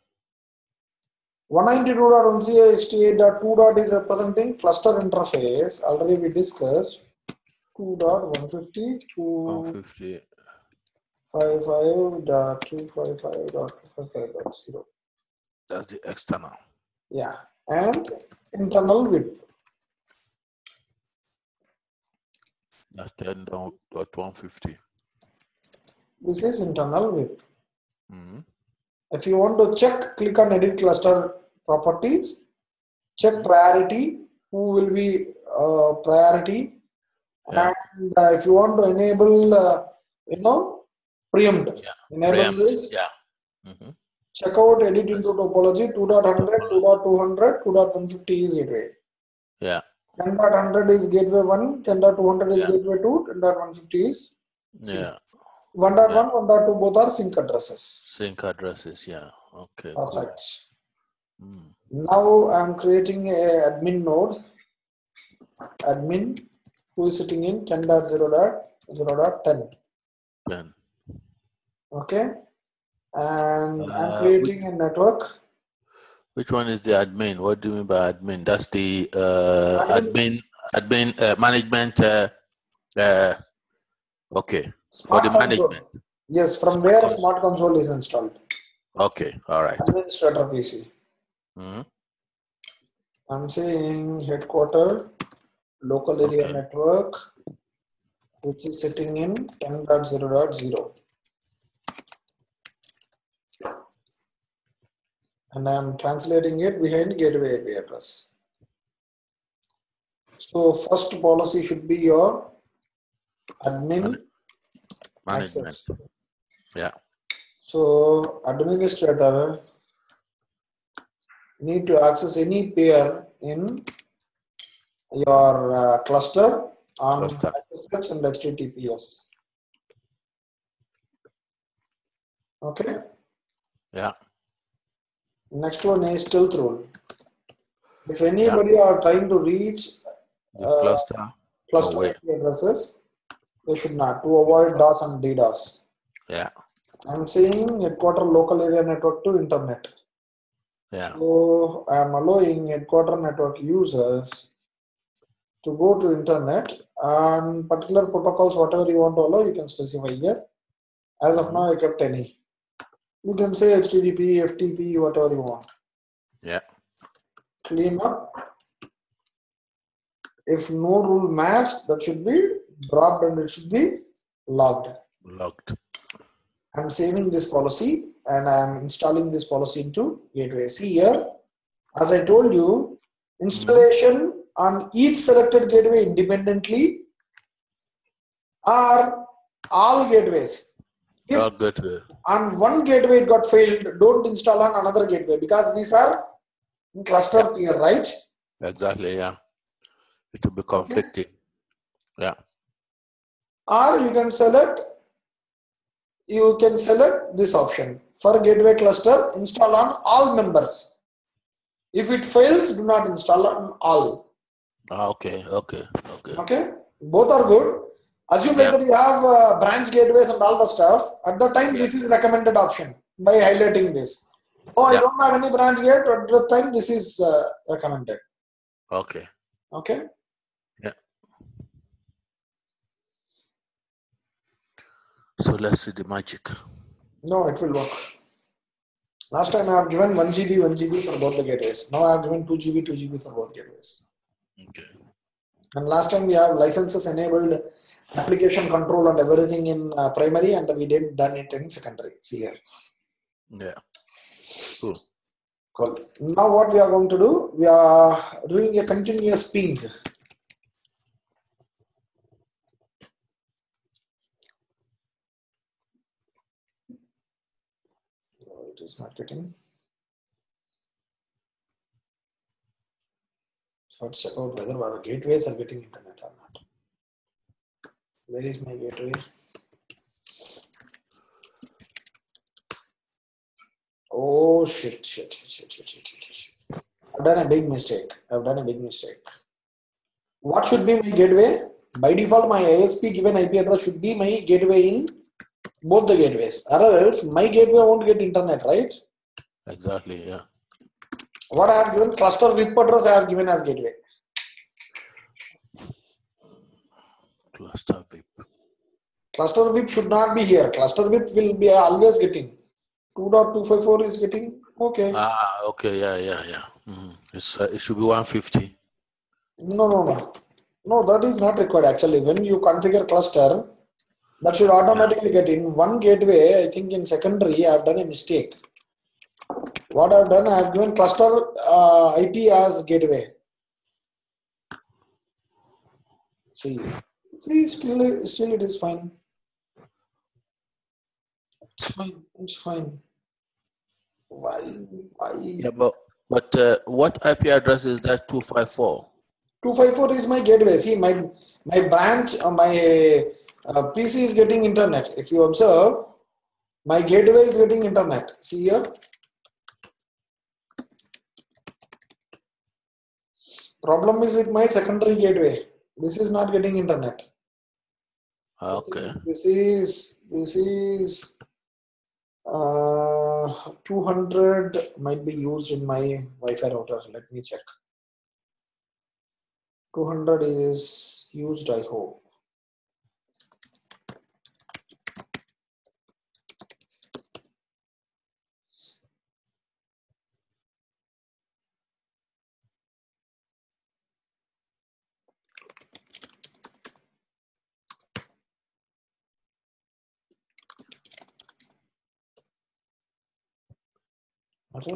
192.168.2 is representing cluster interface. Already we discussed 2.150 to 150. 55.255.255.0. That's the external. Yeah, and internal VIP. That's 10.150. This is internal VIP. Mm-hmm. If you want to check, click on edit cluster properties. check priority, who will be priority, Yeah. and if you want to enable, preempt, enable Preempt. this. Yeah. Mm-hmm. Check out edit into topology 2.100, 2.200, 2.150 is gateway. Yeah. 10.100 is gateway 1, 10.200 is Yeah. gateway 2, 10.150 is sync. Yeah. 1.1, Yeah. 1.2 both are sync addresses. Sync addresses. Yeah. Okay. Perfect. Cool. Now I'm creating a admin node. Admin who is sitting in 10.0.0.10. 10. Okay. And I'm creating a network. Which one is the admin? What do you mean by admin? That's the Admin. admin management. Okay. Smart For the console. management. Yes, from Smart where console. smart console is installed. Okay. All right. Administrator PC. Mm-hmm. I'm saying headquarter, local area network, which is sitting in 10.0.0. And I'm translating it behind gateway IP address. So first policy should be your admin Management. access. Yeah. So administrator need to access any pair in your cluster on SSH and HTTPS. Okay. Yeah. Next one is stealth rule. If anybody are trying to reach The cluster IP addresses, they should not, to avoid DOS and DDoS. Yeah. I'm saying headquarter local area network to internet. Yeah. So I'm allowing headquarter network users to go to internet, and particular protocols, whatever you want to allow, you can specify here. As of now, I kept any. You can say HTTP, FTP, whatever you want. Yeah. Clean up. If no rule matched, that should be dropped and it should be logged. Logged. I'm saving this policy and I'm installing this policy into gateway. See here, as I told you, installation on each selected gateway independently are all gateways. If on one gateway it got failed, don't install on another gateway because these are in cluster tier, right? Exactly, yeah. It will be conflicting. Yeah. Or you can select this option. For gateway cluster, install on all members. If it fails, do not install on all. Okay. Both are good. Assume that you have branch gateways and all the stuff. At the time, this is recommended option by highlighting this. Oh, I don't have any branch gate. At the time, this is recommended. Okay. Yeah. So let's see the magic. No, it will work. Last time I have given 1 GB for both the gateways. Now I have given 2 GB for both gateways. Okay. And last time we have licenses enabled, application control and everything in primary, and we didn't done it in secondary. See here. Yeah. Cool. Now what we are going to do, we are doing a continuous ping. It is not getting. So let's check out whether our gateways are getting internet or not. Where is my gateway? Oh shit. I've done a big mistake. What should be my gateway? By default, my ISP given IP address should be my gateway in both the gateways. Or else, my gateway won't get internet, right? Exactly, yeah. What I have given, cluster VIP address I have given as gateway. Cluster VIP. Cluster VIP should not be here. Cluster VIP will be always getting. 2.254 is getting, okay. Okay, yeah. It should be 150. No, that is not required actually. When you configure cluster, that should automatically get in one gateway. I think in secondary I have done a mistake. What I've done, I've given cluster IP as gateway. See, still it is fine. It's fine. Why? Yeah, but what IP address is that 254? 254 is my gateway. See, my branch, my PC is getting internet. If you observe, my gateway is getting internet. See here. Problem is with my secondary gateway. This is not getting internet. Okay. This is 200 might be used in my Wi-Fi router. Let me check. 200 is used, I hope. Okay.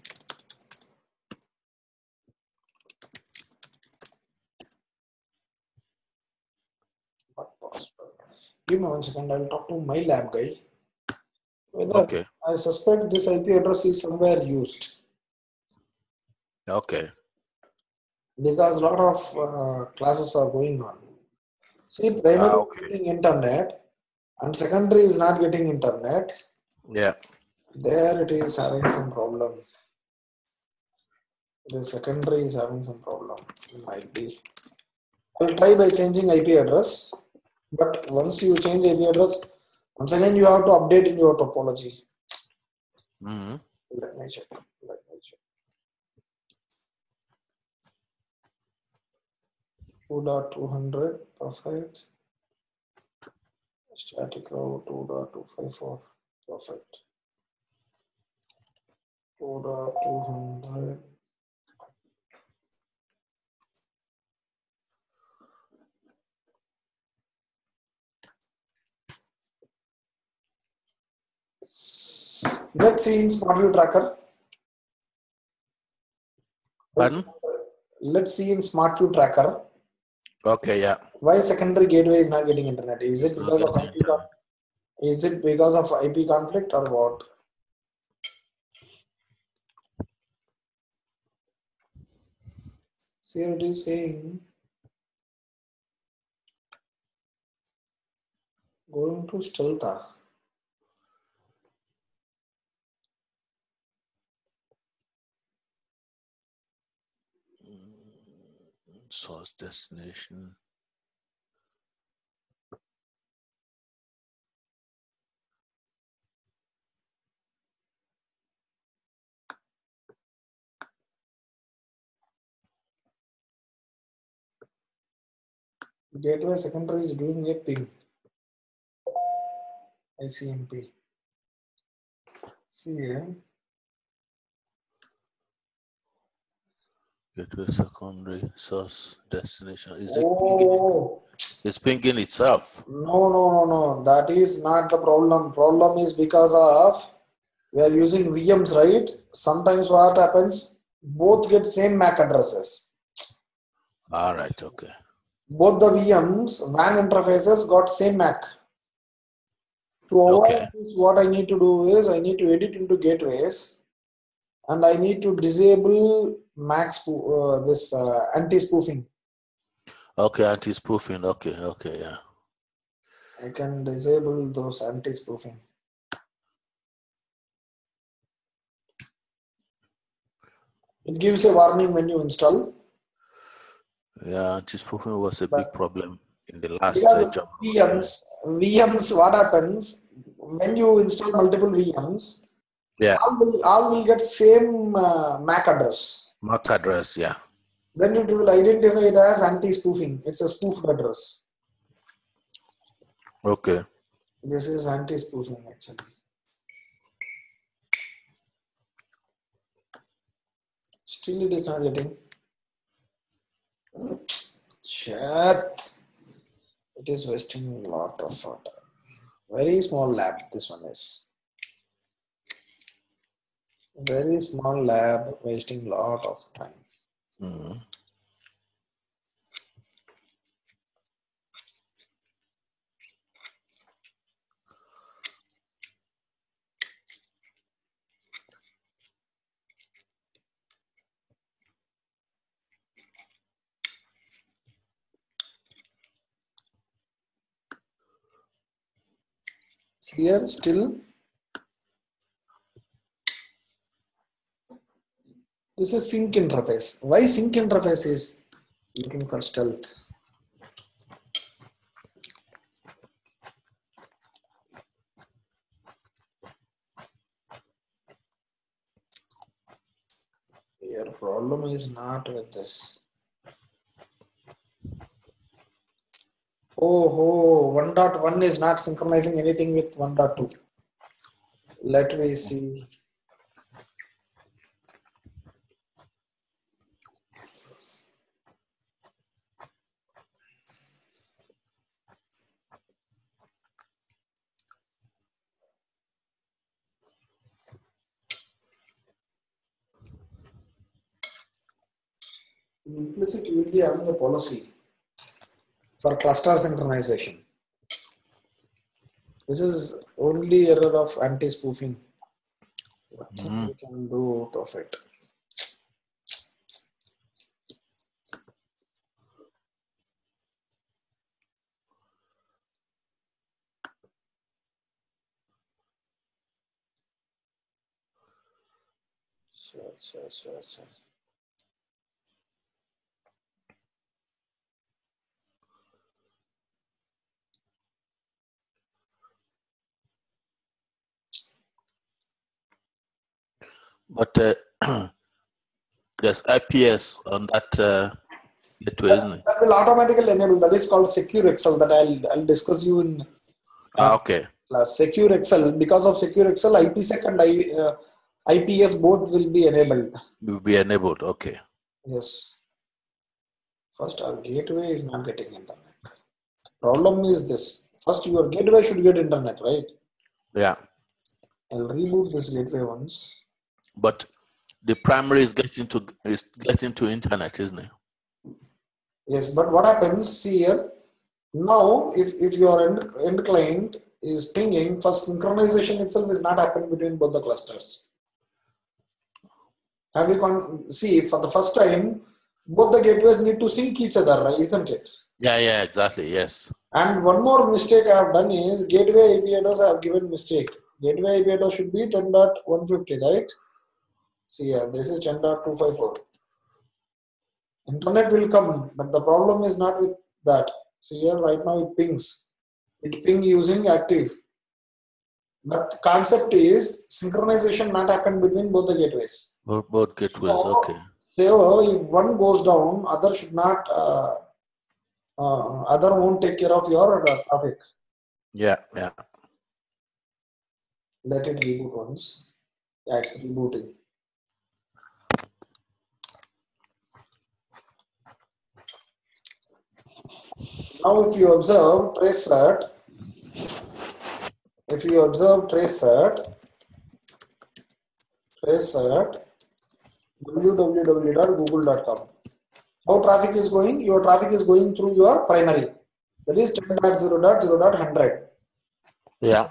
Give me 1 second. I'll talk to my lab guy. Whether Okay. I suspect this IP address is somewhere used. Okay. Because a lot of classes are going on. See, primary is getting internet and secondary is not getting internet. Yeah. There it is having some problem. The secondary is having some problem. It might be. I'll try by changing IP address. But once you change IP address, once again you have to update in your topology. Mm-hmm. Let me check. 2.200, perfect. Static row 2.254, perfect. 2.200. Let's see in Smart View Tracker. Pardon? Let's see in Smart View Tracker. Okay, yeah. Why secondary gateway is not getting internet? Is it because of IP? Is it because of IP conflict or what? See, it is saying going to Stelta. Source destination. Gateway secondary is doing a ping. ICMP. See here. Gateway secondary source destination. Is it Oh. pinging? It's pinging itself. No. That is not the problem. Problem is because of we are using VMs, right? Sometimes what happens? Both get same MAC addresses. All right. Okay. Both the VMs, WAN interfaces got same MAC. To avoid this, what I need to do is I need to edit into gateways and I need to disable anti-spoofing. Okay, anti-spoofing. Okay, yeah. I can disable those anti-spoofing. It gives a warning when you install. Yeah, anti-spoofing was a big problem in the last job. VMs, what happens when you install multiple VMs? Yeah. All will get same MAC address. MAC address, yeah. Then it will identify it as anti-spoofing. It's a spoofed address. Okay. This is anti-spoofing actually. Still it is not getting. Shit. It is wasting a lot of water. Very small lab this one is. Very small lab, wasting lot of time. Mm. Here still, this is sync interface. Why sync interface is looking for stealth? Your problem is not with this. Oh, 1.1 is not synchronizing anything with 1.2. Let me see. Implicit, you will be having a policy for cluster synchronization. This is only error of anti-spoofing. Nothing we can do out of it. Sure. But there's IPS on that gateway, isn't it? That will automatically enable. That is called Secure Excel. That I'll discuss you in Okay. class. Secure Excel. Because of Secure Excel, IPsec and IPS both will be enabled. Will be enabled. Okay. Yes. First, our gateway is not getting internet. Problem is this. First, your gateway should get internet, right? Yeah. I'll reboot this gateway once. But the primary is getting to internet, isn't it? Yes, but what happens? See here. Now, if your end client is pinging, first synchronization itself is not happening between both the clusters. Have you see for the first time, both the gateways need to sync each other, right? Isn't it? Yeah, exactly. Yes. And one more mistake I have done is gateway IP address I have given mistake. Gateway IP address should be 10.150, right? See here, this is 10.254. Internet will come, but the problem is not with that. See here, right now it pings. It ping using active. But concept is synchronization not happen between both the gateways. Both gateways, So, okay. So if one goes down, other should not. Other won't take care of your traffic. Yeah. Let it reboot once. Yeah, it's rebooting. Now, if you observe trace cert, www.google.com. How traffic is going? Your traffic is going through your primary. That is 10.0.0.100. Yeah.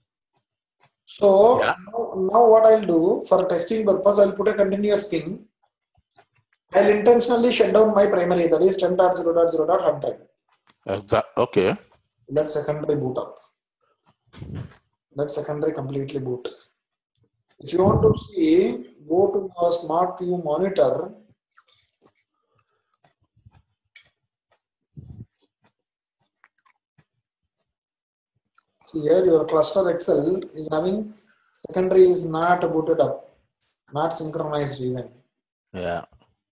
So now what I'll do for testing purpose, I'll put a continuous ping. I'll intentionally shut down my primary, that is 10.0.0.100. Okay. Let secondary boot up. Let secondary completely boot. If you want to see, go to your smart view monitor. See here, your cluster Excel is having secondary is not booted up, not synchronized even. Yeah.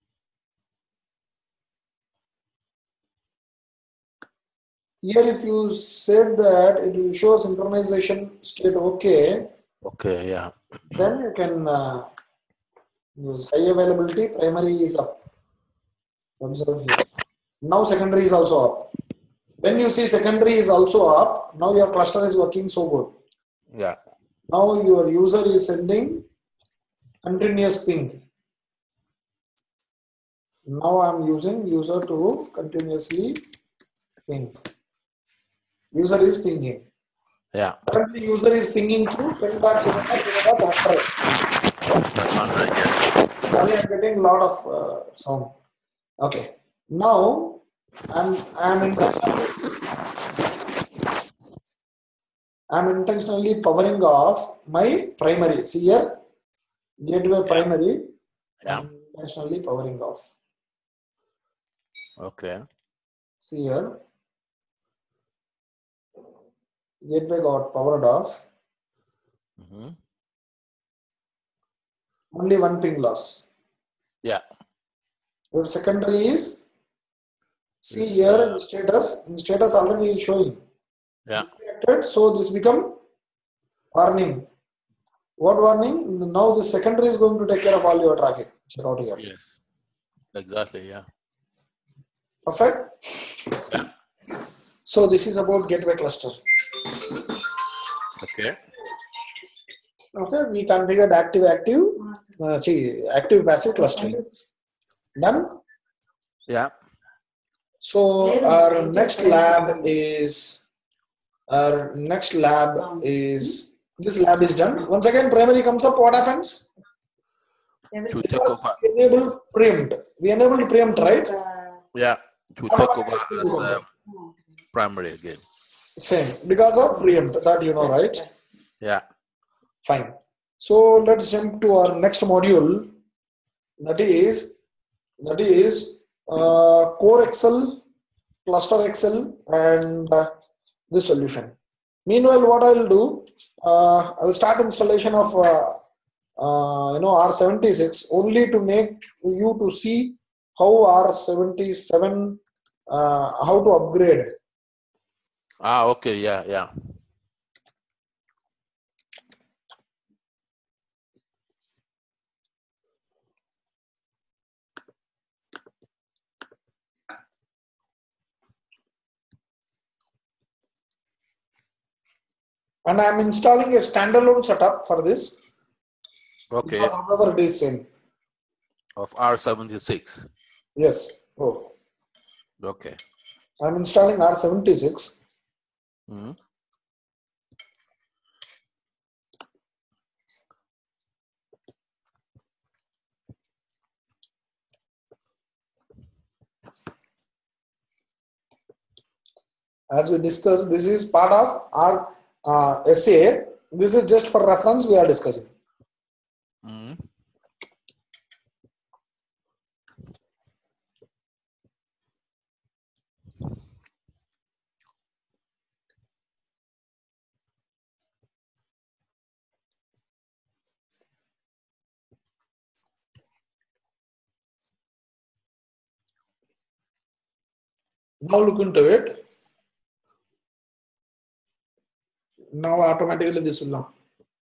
Here, if you said that it will show synchronization state okay. Okay, yeah. Then you can use high availability, primary is up. Observe here. Now secondary is also up. When you see secondary is also up, now your cluster is working so good. Yeah. Now your user is sending continuous ping. Now I'm using user to continuously ping. User is pinging. Yeah. Currently, user is pinging through 10.0.100. Sorry, I'm getting a lot of sound. Okay. Now I'm intentionally powering off my primary. See here, gateway primary. Yeah. I'm intentionally powering off. Okay. See here, gateway got powered off. Mm-hmm. Only one ping loss. Yeah. Your secondary is, see here in status already showing. Yeah. Disconnected, so this become warning. What warning? Now the secondary is going to take care of all your traffic. Check out here. Yes. Exactly. Yeah. Perfect. Yeah. So this is about gateway cluster. Okay. Okay, we configured active passive clustering. Done. Yeah. So our next lab is this lab is done. Once again, primary comes up. What happens? To take over. We enable preempt. We enable preempt, right? Yeah. To take over as primary again. Same because of preempt. That you know, right? Yeah. Fine. So let's jump to our next module. That is core Excel, cluster Excel, and this solution. Meanwhile, what I'll do, I will start installation of R76 only to make you to see how R77 how to upgrade. Okay. Yeah. Yeah. And I'm installing a standalone setup for this. Okay. Because however it is same. Of R76. Yes. Oh. Okay. I'm installing R76. Mm-hmm. As we discussed, this is part of our essay. This is just for reference we are discussing. Mm-hmm. Now look into it. Now automatically this will not.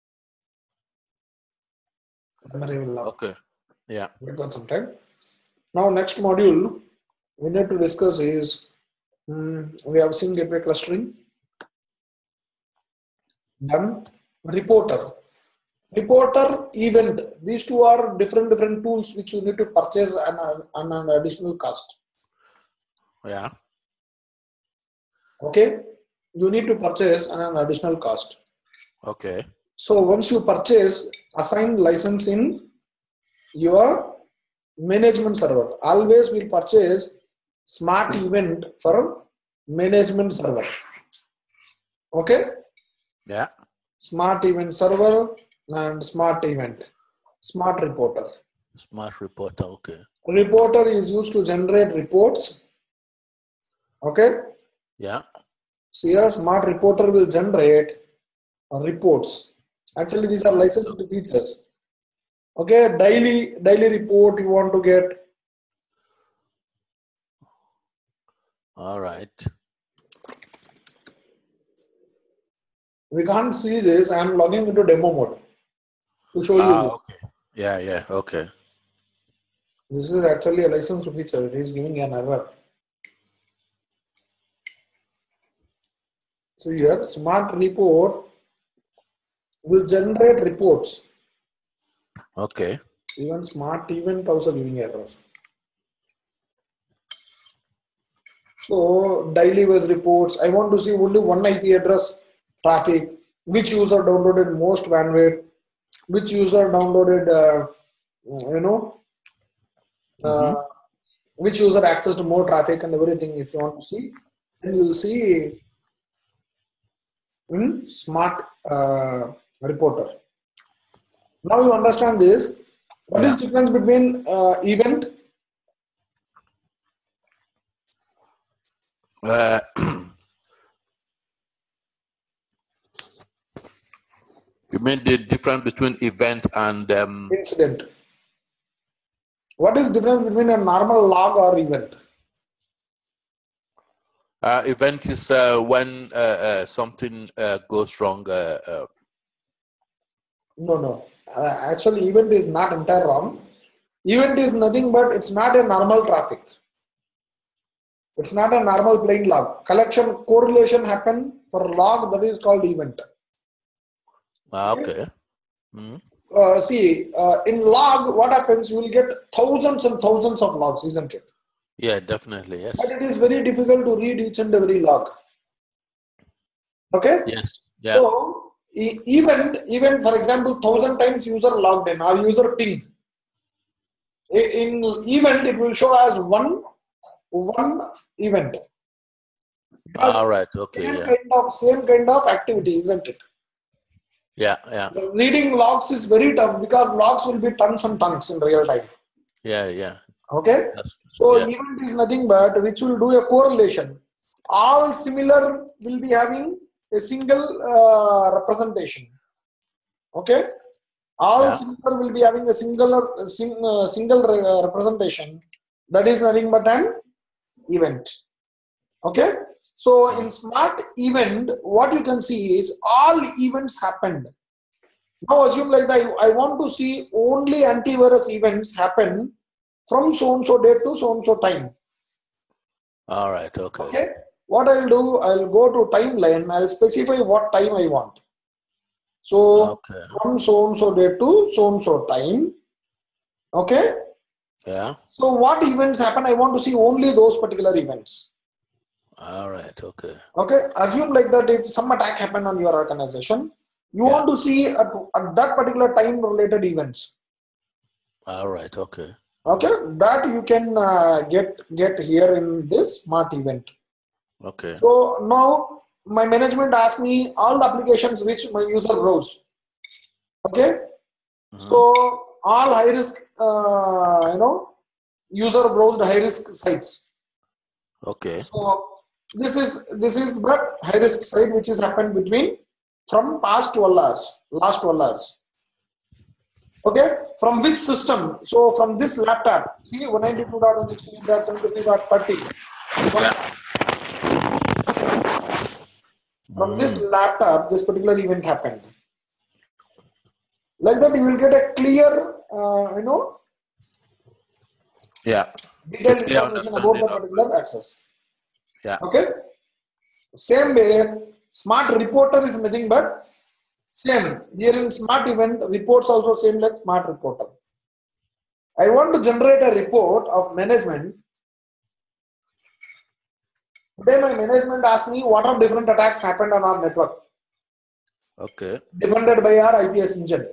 Okay. Yeah. Wait on some time. Now next module we need to discuss is we have seen gateway clustering. Done. Reporter. Reporter event. These two are different tools which you need to purchase an additional cost. Yeah. Okay. You need to purchase an additional cost. Okay. So once you purchase, assign license in your management server. Always we'll purchase smart event for management server. Okay. Yeah. Smart event server and smart event. Smart reporter. Smart reporter. Okay. Reporter is used to generate reports. Okay. Yeah. So here smart reporter will generate reports. Actually, these are licensed features. Okay, daily report you want to get. All right. We can't see this. I am logging into demo mode to show you this. Okay. Yeah. Yeah. Okay. This is actually a licensed feature. It is giving an error. So here, smart report will generate reports. Okay. Even smart event also giving error. So daily base reports, I want to see only one IP address traffic, which user downloaded most bandwidth, which user downloaded, you know, Mm-hmm. which user accessed more traffic and everything. If you want to see, then you will see in smart reporter. Now you understand this. What is difference between event? You mean the difference between event and Incident. What is difference between a normal log or event? event is when something goes wrong. No. Actually, event is not entire wrong. Event is nothing but it's not a normal traffic. It's not a normal plain log. Collection correlation happen for a log, that is called event. Okay. Mm-hmm. In log, what happens? You will get thousands and thousands of logs, isn't it? Yeah, definitely. Yes. But it is very difficult to read each and every log. Okay? Yes. Yeah. So, even for example, 1,000 times user logged in or user ping. In event, it will show as one event. Because All right. Okay. same kind of activity, isn't it? Yeah. Yeah. Reading logs is very tough because logs will be tons and tons in real time. Yeah. Yeah. Okay? So event is nothing but which will do a correlation. All similar will be having a single representation. Okay? All similar will be having a single representation. That is nothing but an event. Okay? So in smart event, what you can see is all events happened. Now assume like that, I want to see only antivirus events happen from so-and-so date to so-and-so time. All right. Okay. Okay. What I'll do, I'll go to timeline. I'll specify what time I want. So from so-and-so date to so-and-so time. Okay. Yeah. So what events happen? I want to see only those particular events. All right. Okay. Okay. Assume like that if some attack happened on your organization, you want to see at that particular time related events. All right. Okay. Okay. That you can get here in this smart event. Okay. So now my management asked me all the applications which my user browsed. Okay. So all high risk, user browsed high risk sites. Okay. So this is but high risk site which has happened from past 12 hours, last 12 hours. Okay, from which system? So from this laptop, see 192.168.73.30. From this laptop, this particular event happened. Like that, you will get a clear, detailed information about the particular access. Yeah. Okay. Same way, smart reporter is nothing but same. Here in smart event, reports also same like smart reporter. I want to generate a report of management. Today my management asked me what are different attacks happened on our network. Okay. Defended by our IPS engine.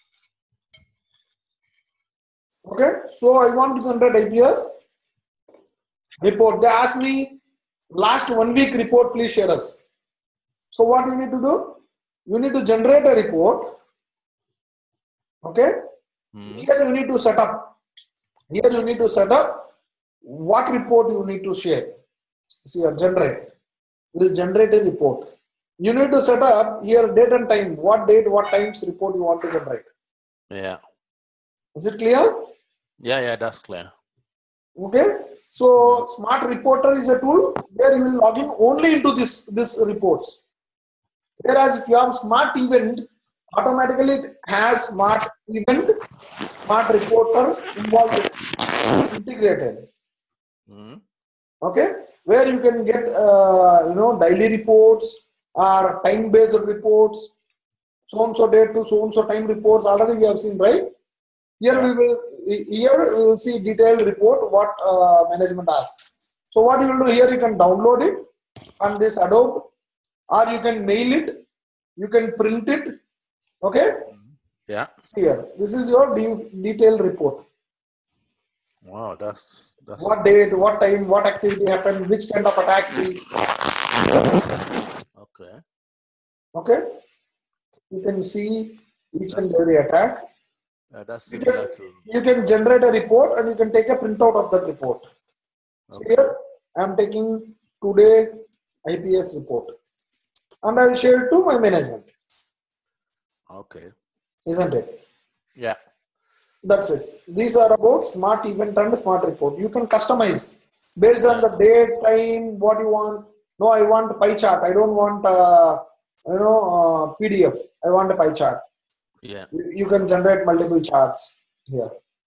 Okay. So I want to generate IPS report. They asked me last 1 week report, please share us. So what we need to do? You need to generate a report. Okay. Here you need to set up. Here you need to set up what report you need to share. See here, generate. Will generate a report. You need to set up here date and time. What date, what times report you want to generate. Yeah. Is it clear? Yeah, that's clear. Okay. So smart reporter is a tool where you will log in only into this reports. Whereas if you have smart event, automatically it has smart event, smart reporter involved, integrated. Okay, where you can get daily reports or time-based reports, so and so date to so and so time reports. Already we have seen, right? Here we will see detailed report what management asks. So what you will do here, you can download it on this Adobe, or you can mail it, you can print it. Okay. Yeah. See here, this is your detailed report. Wow, that's What date, what time, what activity happened, which kind of attack it is. okay. Okay. You can see each and That's- every attack. That's similar to. You can generate a report and you can take a printout of that report. So here I am taking today IPS report and I will share it to my management. Okay. Isn't it? Yeah. That's it. These are about smart event and smart report. You can customize based on the date, time, what you want. No, I want pie chart. I don't want PDF. I want a pie chart. Yeah. You can generate multiple charts here.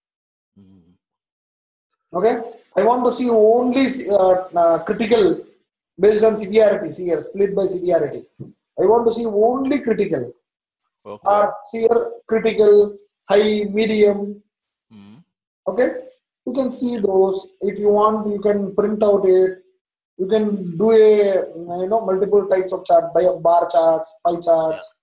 Okay. I want to see only critical based on severity. See here, split by severity. I want to see only critical. Okay. See here, critical, high, medium. Okay. You can see those. If you want, you can print out it. You can do a multiple types of chart, bar charts, pie charts.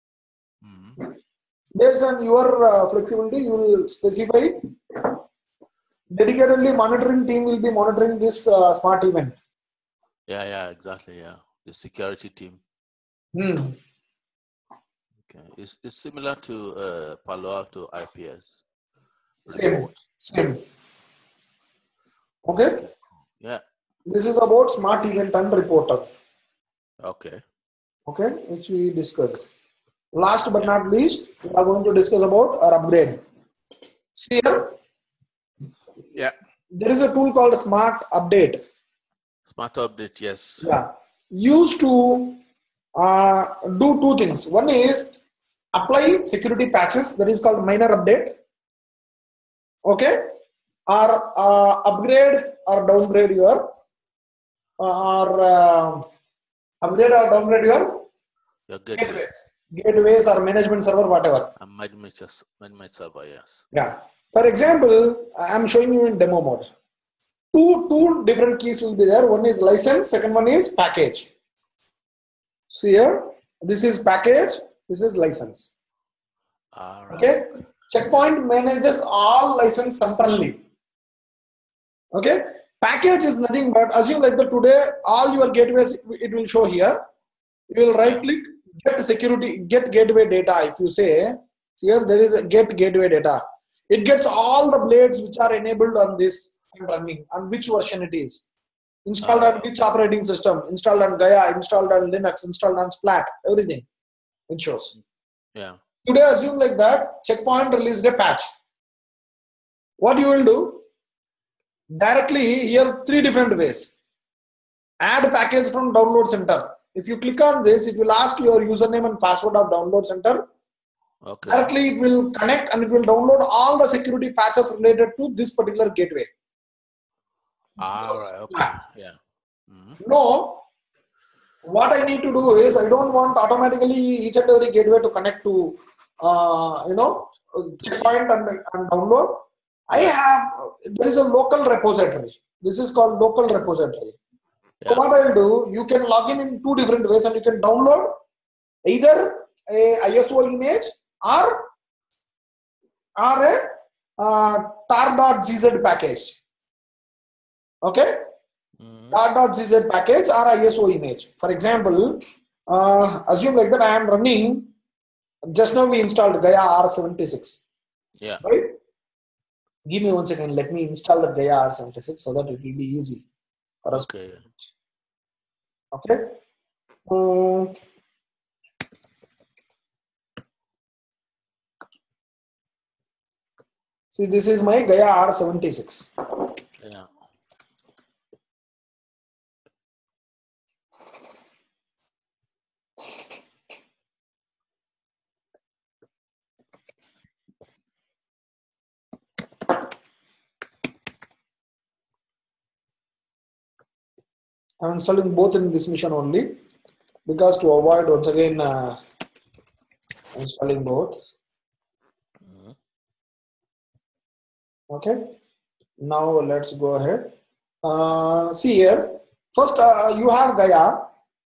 Based on your flexibility, you will specify. Dedicatedly monitoring team will be monitoring this smart event. Yeah, exactly. Yeah, the security team. Okay, it's similar to Palo Alto IPS. Same. Okay. Yeah. This is about smart event and reporter. Okay. Okay, which we discussed. Last but not least, we are going to discuss about our upgrade. See here. Yeah. There is a tool called Smart Update. Smart Update, yes. Yeah. Used to do two things. One is apply security patches, that is called minor update. Okay. Or upgrade or downgrade your upgrade or downgrade your gateways or management server, whatever. Management server, yes. Yeah. For example, I am showing you in demo mode. Two different keys will be there. One is license, second one is package. So here, this is package, this is license. Okay. Checkpoint manages all license centrally. Okay. Package is nothing but, assume like that today, all your gateways, it will show here. You will right click, get gateway data. If you say, here there is a get gateway data. It gets all the blades which are enabled on this and running, and which version it is. Installed on which operating system, installed on Gaia, installed on Linux, installed on Splat, everything. It shows. Yeah. Today, assume like that, Checkpoint released a patch. What you will do? Directly here, three different ways. Add package from download center. If you click on this, it will ask your username and password of download center. Okay. Directly it will connect and it will download all the security patches related to this particular gateway. Alright, okay. Yeah. No, what I need to do is I don't want automatically each and every gateway to connect to Checkpoint and download. There is a local repository. This is called local repository. So what I will do, you can log in two different ways and you can download either a ISO image or a tar.gz package. Okay? tar.gz package or ISO image. For example, assume like that I am running, just now we installed Gaia R76. Yeah. Right? Give me 1 second, let me install the Gaia R76 so that it will be easy for us. Okay. Okay. See, this is my Gaia R76. Yeah. I'm installing both in this mission only because to avoid once again installing both. Okay. Now let's go ahead. See here. First, you have Gaia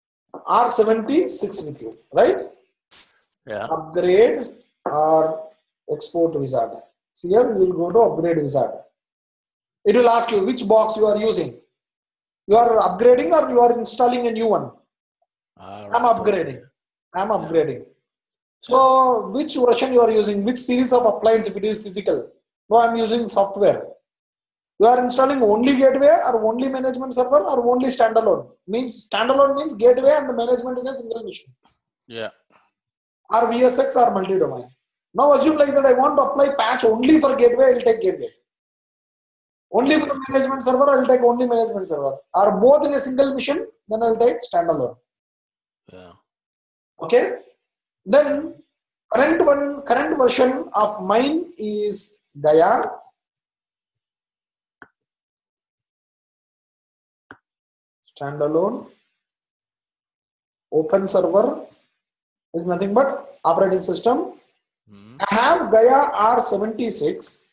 R76 with you, right? Yeah. Upgrade or export wizard. So here we will go to upgrade wizard. It will ask you which box you are using. You are upgrading or you are installing a new one? I'm upgrading. Okay. I'm upgrading. So which version you are using? Which series of appliance if it is physical? No, I'm using software. You are installing only gateway or only management server or only standalone? Means standalone means gateway and management in a single machine. Yeah. Or VSX or multi-domain. Now assume like that I want to apply patch only for gateway, I will take gateway. Only for management server, I will take only management server. Or both in a single machine, then I will take standalone. Yeah. Okay. Then current version of mine is Gaia. Standalone. Open server is nothing but operating system. I have Gaia R76.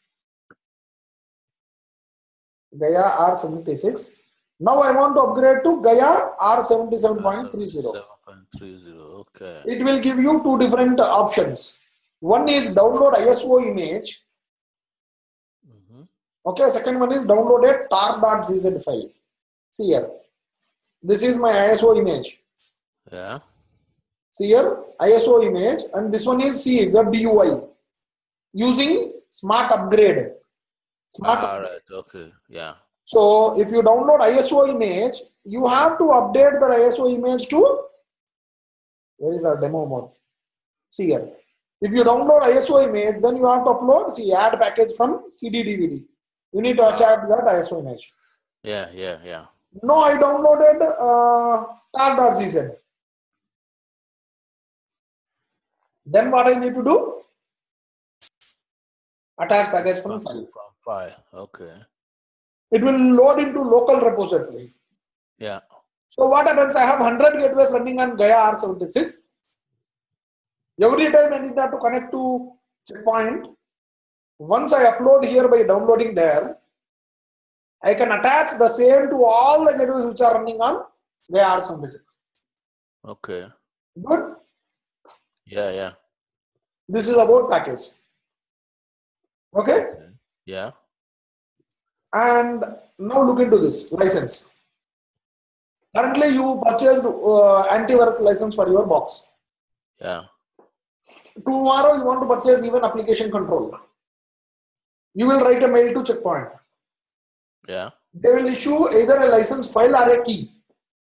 Gaia R76. Now I want to upgrade to Gaia R77.30. 7.30. Okay. It will give you two different options. One is download ISO image. Okay, second one is download a tar.cz file. See here. This is my ISO image. Yeah. See here, ISO image, and this one is web UI using smart upgrade. Right. Okay. Yeah. So if you download ISO image, you have to update that ISO image to, where is our demo mode? See here. If you download ISO image, then you have to upload, add package from CD DVD. You need to attach that ISO image. Yeah. Yeah. Yeah. No, I downloaded tar.cz. Then what I need to do? Attach package from file. From file. Okay. It will load into local repository. Yeah. So what happens? I have 100 gateways running on Gaia R76. Every time I need that to connect to checkpoint. Once I upload here by downloading there, I can attach the same to all the gateways which are running on Gaia R76. Okay. Good? Yeah. Yeah. This is about package. Okay? Yeah. And now look into this license. Currently you purchased antivirus license for your box. Yeah. Tomorrow you want to purchase even application control. You will write a mail to checkpoint. Yeah. They will issue either a license file or a key.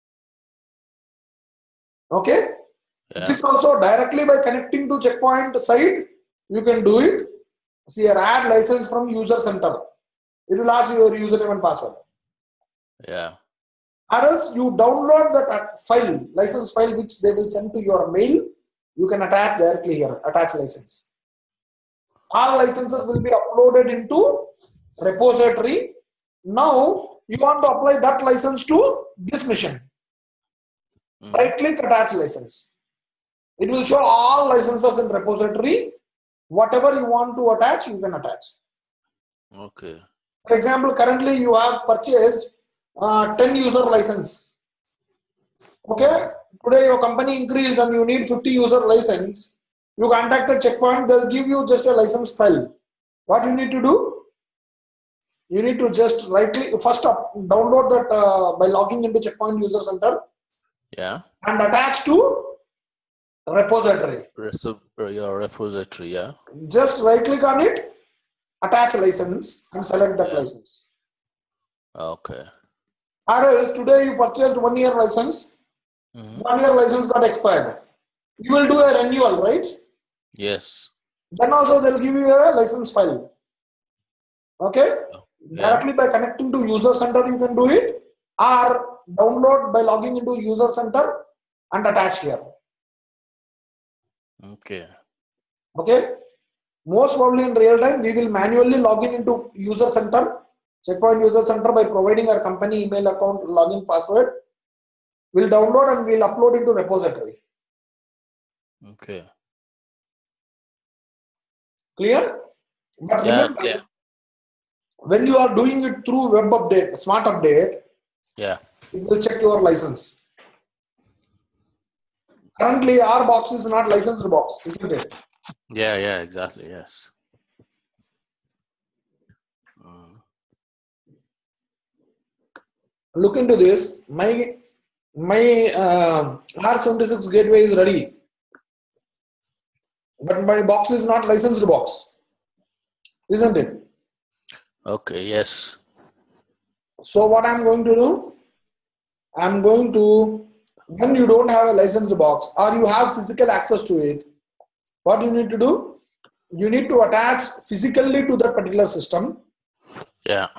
Okay? Yeah. This also directly by connecting to checkpoint site, you can do it. See here, add license from user center. It will ask you your username and password. Yeah. Or else you download that file, license file, which they will send to your mail. You can attach directly here, attach license. All licenses will be uploaded into repository. Now you want to apply that license to this machine. Right click, attach license. It will show all licenses in repository. Whatever you want to attach, you can attach. Okay. For example, currently you have purchased 10 user license. Okay, today your company increased and you need 50 user license. You contacted checkpoint, they'll give you just a license file. What you need to do? You need to just right click, first download that by logging into checkpoint user center. Yeah. And attach to repository. Your repository. Yeah. Just right click on it, attach license and select that license. Okay. Or else today you purchased 1 year license. 1 year license got expired. You will do a renewal, right? Yes. Then also they'll give you a license file. Okay? Yeah. Directly by connecting to user center you can do it, or download by logging into user center and attach here. Okay. Okay? Most probably in real time we will manually log in into user center, checkpoint user center by providing our company email account login password. We'll download and we'll upload into repository. Okay. Clear? But Yeah. remember, Clear. when you are doing it through web update, smart update, Yeah. it will check your license. Currently, our box is not licensed box, isn't it? Yeah, exactly. Yes. Look into this. My R76 gateway is ready, but my box is not licensed box, isn't it? Okay, yes. So what I'm going to do, I'm going to, when you don't have a licensed box or you have physical access to it, what you need to do, you need to attach physically to that particular system. Yeah.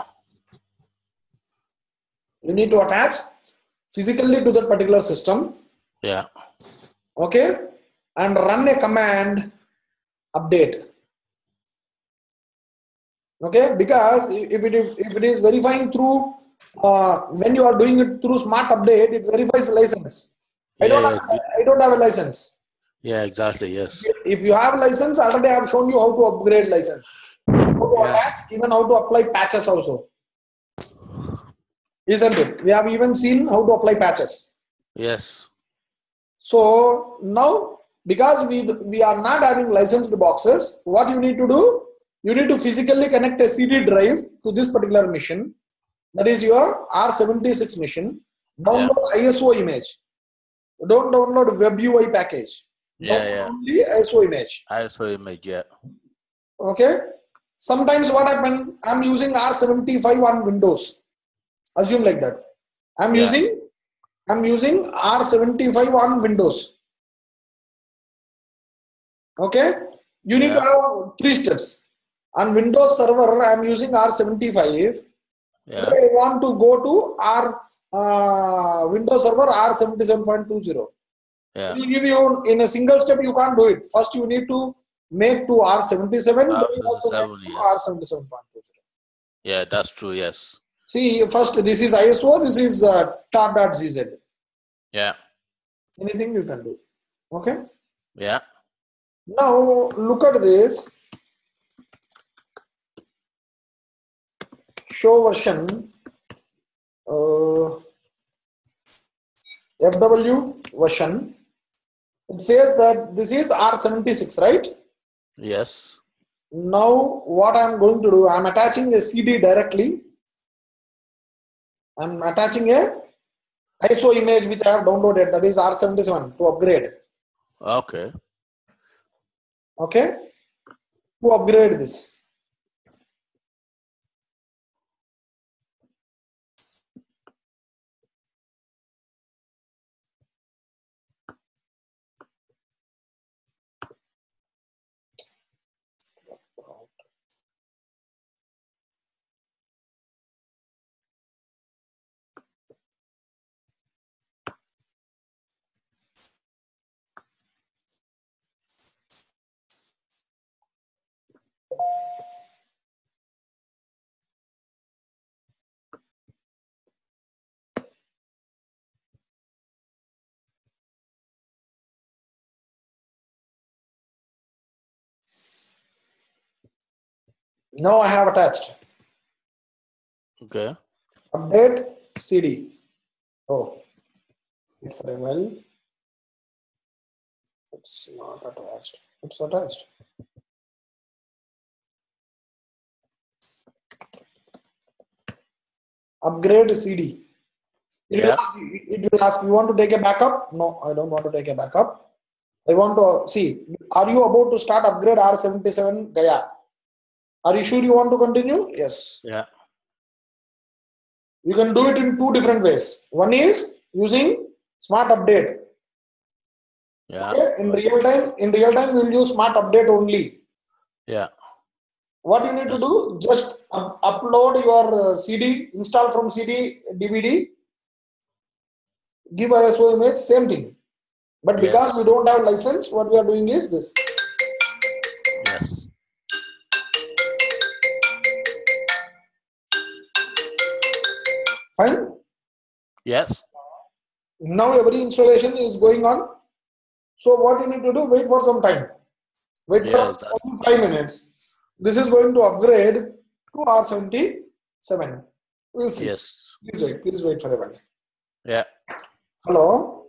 You need to attach physically to that particular system. Yeah. Okay, and run a command update. Okay, because if it is verifying through when you are doing it through smart update, it verifies license. I don't have a license. Yeah, exactly. Yes. If you have a license, already I have shown you how to upgrade license, how to attach, even how to apply patches also, isn't it? We have even seen how to apply patches. Yes. So now, because we are not having licensed boxes, what you need to do, you need to physically connect a CD drive to this particular machine. That is your R76 machine. Download ISO image. Don't download web UI package. Download only ISO image. ISO image, yeah. Okay. Sometimes what happens, I'm using R75 on Windows. Assume like that. I'm using R75 on Windows. Okay. You need to have 3 steps. On Windows Server, I'm using R75. Yeah. I want to go to Windows Server R77.20. Yeah. It will give you in a single step. You can't do it. First, you need to make to R77. Then you have to make to R77.20. Yeah, that's true. Yes. See, first this is ISO. This is tar.gz. Yeah. Anything you can do. Okay. Yeah. Now look at this. Show version. FW version. It says that this is R76, right? Yes. Now what I'm going to do, I'm attaching a CD directly. I'm attaching a ISO image which I have downloaded, that is R77 to upgrade. Okay. Okay. To upgrade this. Now I have attached. Okay. Update CD. Oh, wait for a while. It's not attached. It's attached. Upgrade CD. It will ask, you want to take a backup? No, I don't want to take a backup. I want to see, are you about to start upgrade R77 Gaya? Are you sure you want to continue? Yes. Yeah. You can do it in 2 different ways. One is using smart update. Yeah. Okay? In real time, we'll use smart update only. Yeah. What you need to do, just upload your CD, install from CD, DVD, give ISO image, same thing. But because we don't have license, what we are doing is this. Yes. Fine? Yes. Now every installation is going on. So what you need to do, wait for some time. Wait for 5 minutes. This is going to upgrade to R77. We'll see. Yes. Please wait for a while. Yeah. Hello.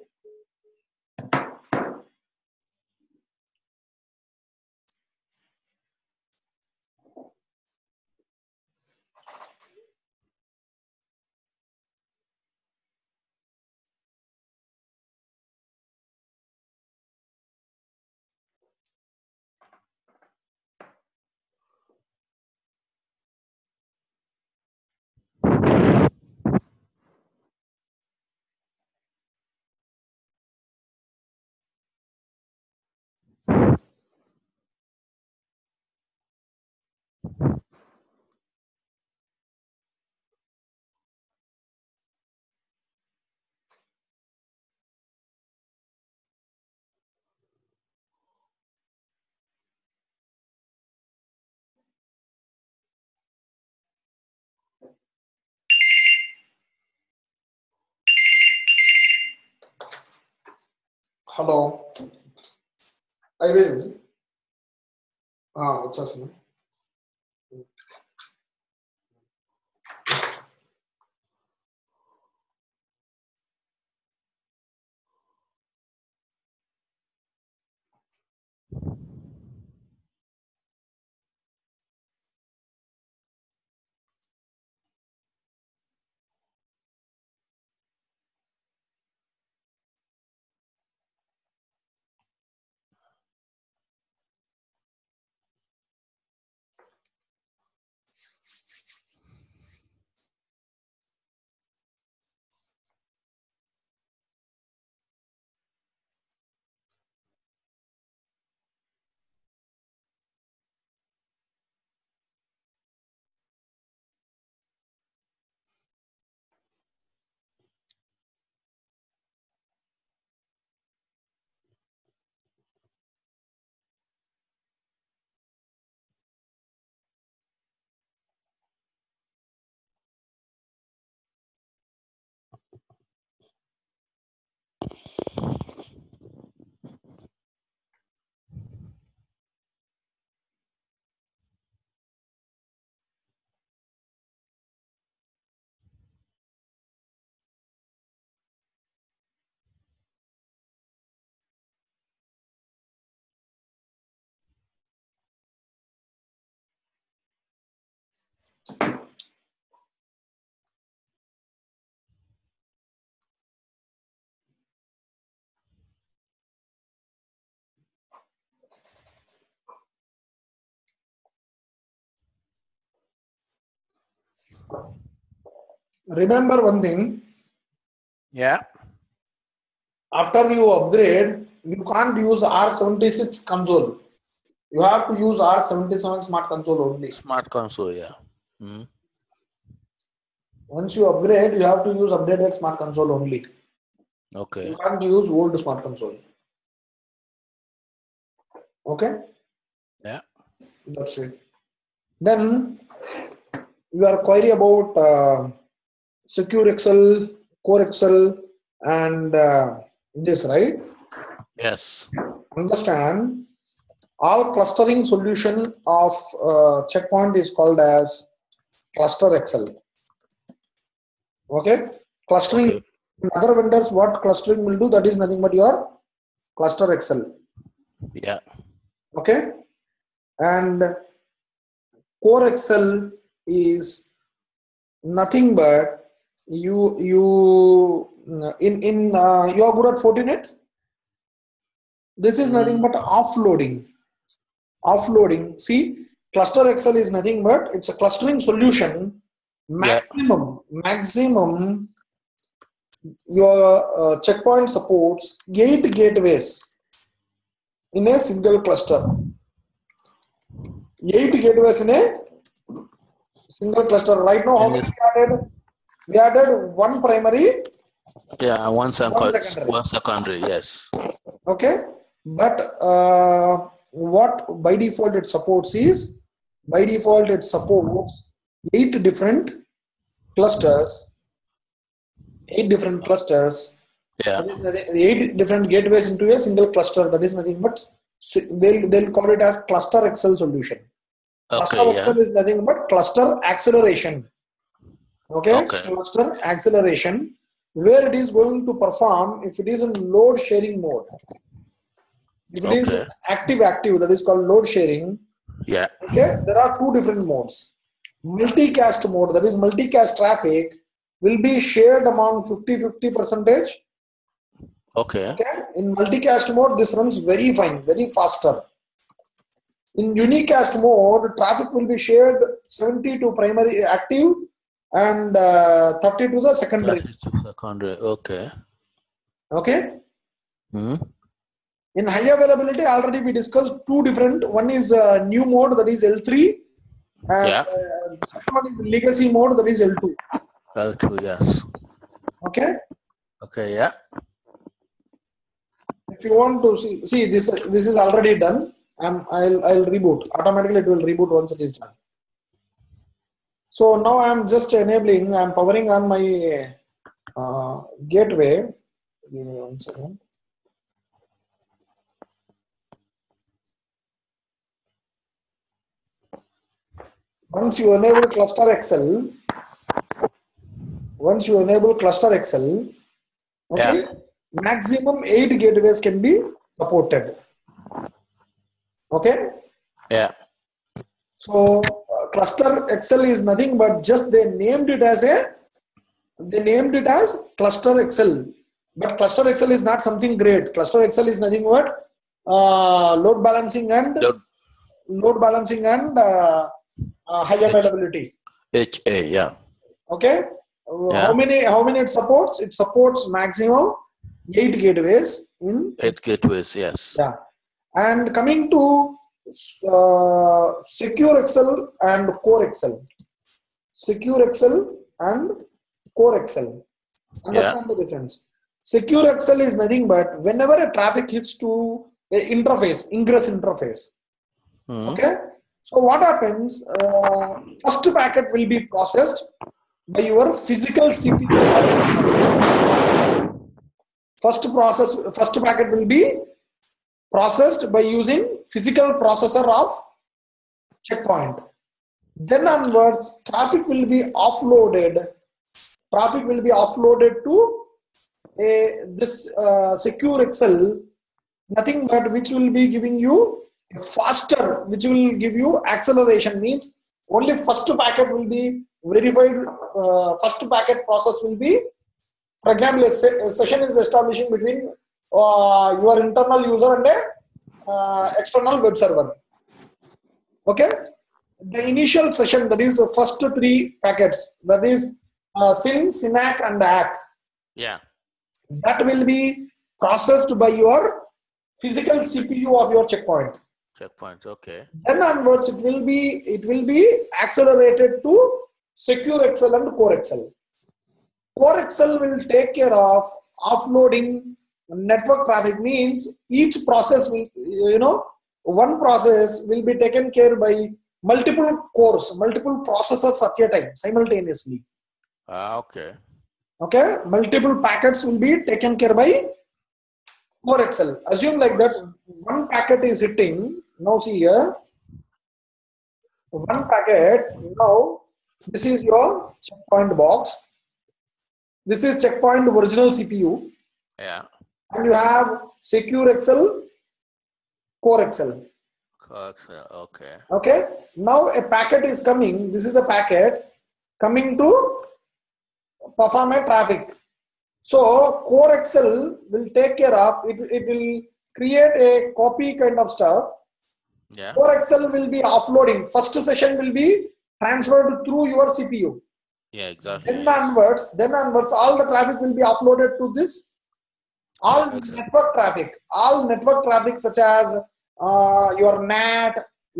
Hello. I will. What's up? Remember one thing. Yeah. After you upgrade, you can't use R76 console. You have to use R77 Smart Console only. Smart console, yeah. Once you upgrade, you have to use updated Smart Console only. Okay. You can't use old Smart Console. Okay? Yeah. That's it. Then your query about Secure Excel, Core Excel, and this, right? Yes. Understand, all clustering solution of checkpoint is called as cluster Excel. Okay? Clustering, Okay. in other vendors, what clustering will do, that is nothing but your cluster Excel. Yeah. Okay? And Core Excel is nothing but you are good at Fortinet. This is nothing but offloading. See, cluster Excel is nothing but it's a clustering solution. Maximum your checkpoint supports 8 gateways in a single cluster. 8 gateways in a single cluster. Right now, how many we added? We added one primary. Yeah, one secondary. Yes. Okay, but what by default it supports is, by default it supports 8 different clusters. 8 different clusters. Yeah. That is nothing, 8 different gateways into a single cluster. That is nothing but they'll call it as cluster Excel solution. Cluster Okay, yeah. Excel is nothing but cluster acceleration. Okay, Okay. cluster acceleration, where it is going to perform if it is in load sharing mode. If it is Okay. active, that is called load sharing. Yeah. Okay, there are two different modes. Multicast mode, that is multicast traffic, will be shared among 50-50 percentage. Okay. Okay, in multicast mode, this runs very fine, very faster. In unicast mode, traffic will be shared 70 to primary active and 30 to the secondary. Secondary. Okay. Okay. Hmm. In high availability, already we discussed two different. One is new mode, that is L3, and Yeah. second one is legacy mode, that is L2. L2, yes. Okay. Okay, yeah. If you want to see this is already done. I'll reboot automatically. It will reboot once it is done. So now I'm just enabling. I'm powering on my gateway. Give me 1 second. Once you enable Cluster Excel, okay, Yeah. maximum 8 gateways can be supported. Okay. Yeah. So Cluster Excel is nothing but just they named it as Cluster Excel. But Cluster Excel is not something great. Cluster Excel is nothing but load balancing and high availability. HA, yeah. Okay. Yeah. How many it supports? It supports maximum 8 gateways in 8 gateways, yes. Yeah. And coming to Secure Excel and Core Excel. Secure Excel and Core Excel. Understand the difference. Secure Excel is nothing but whenever a traffic hits to a ingress interface. Okay. So what happens? First packet will be processed by your physical CPU. First packet will be processed by using physical processor of checkpoint. Then onwards, traffic will be offloaded. To this Secure Excel, nothing but which will be giving you faster, which will give you acceleration. Means only first packet will be verified. First packet process will be, for example, a session is establishing between your internal user and a external web server. Okay, the initial session, that is the first 3 packets, that is SYN, SYNAC and ACK. Yeah. That will be processed by your physical CPU of your checkpoint. Okay. Then onwards, it will be accelerated to Secure Excel and Core Excel. Core Excel will take care of offloading network traffic. Means each process will, one process will be taken care by multiple cores, multiple processors at a time simultaneously. Okay. Okay, multiple packets will be taken care by Core Excel. Assume like that one packet is hitting. Now see here, one packet. Now this is your checkpoint box. This is checkpoint original CPU. Yeah. And you have Secure Excel, Core Excel. Okay. Okay. Now a packet is coming. This is a packet coming to perform a traffic. So Core Excel will take care of it. It will create a copy kind of stuff. Yeah. Core Excel will be offloading. First session will be transferred through your CPU. Yeah, exactly. Then onwards, all the traffic will be offloaded to this. All network traffic, such as your NAT,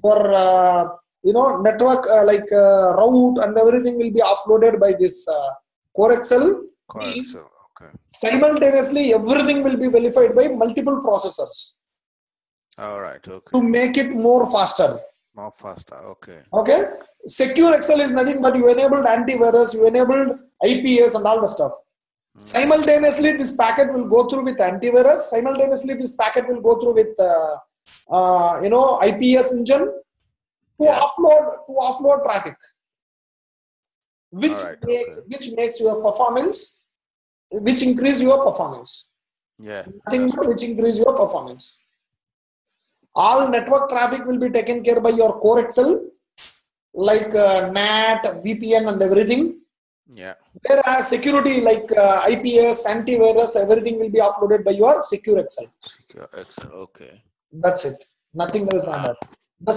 your network route and everything will be offloaded by this Core Excel. Okay. Simultaneously, everything will be verified by multiple processors. All right. Okay. To make it more faster. Okay. Okay. Secure Excel is nothing but you enabled antivirus, you enabled IPS and all the stuff. Simultaneously, this packet will go through with antivirus. Simultaneously, this packet will go through with IPS engine. to offload traffic, which Alright, makes your performance, which increase your performance. Yeah. Nothing but which increase your performance. All network traffic will be taken care by your core Excel, like NAT, VPN, and everything. Yeah. Whereas security like IPS, antivirus, everything will be offloaded by your secure Excel. Secure Excel. Okay. That's it. Nothing else than that. The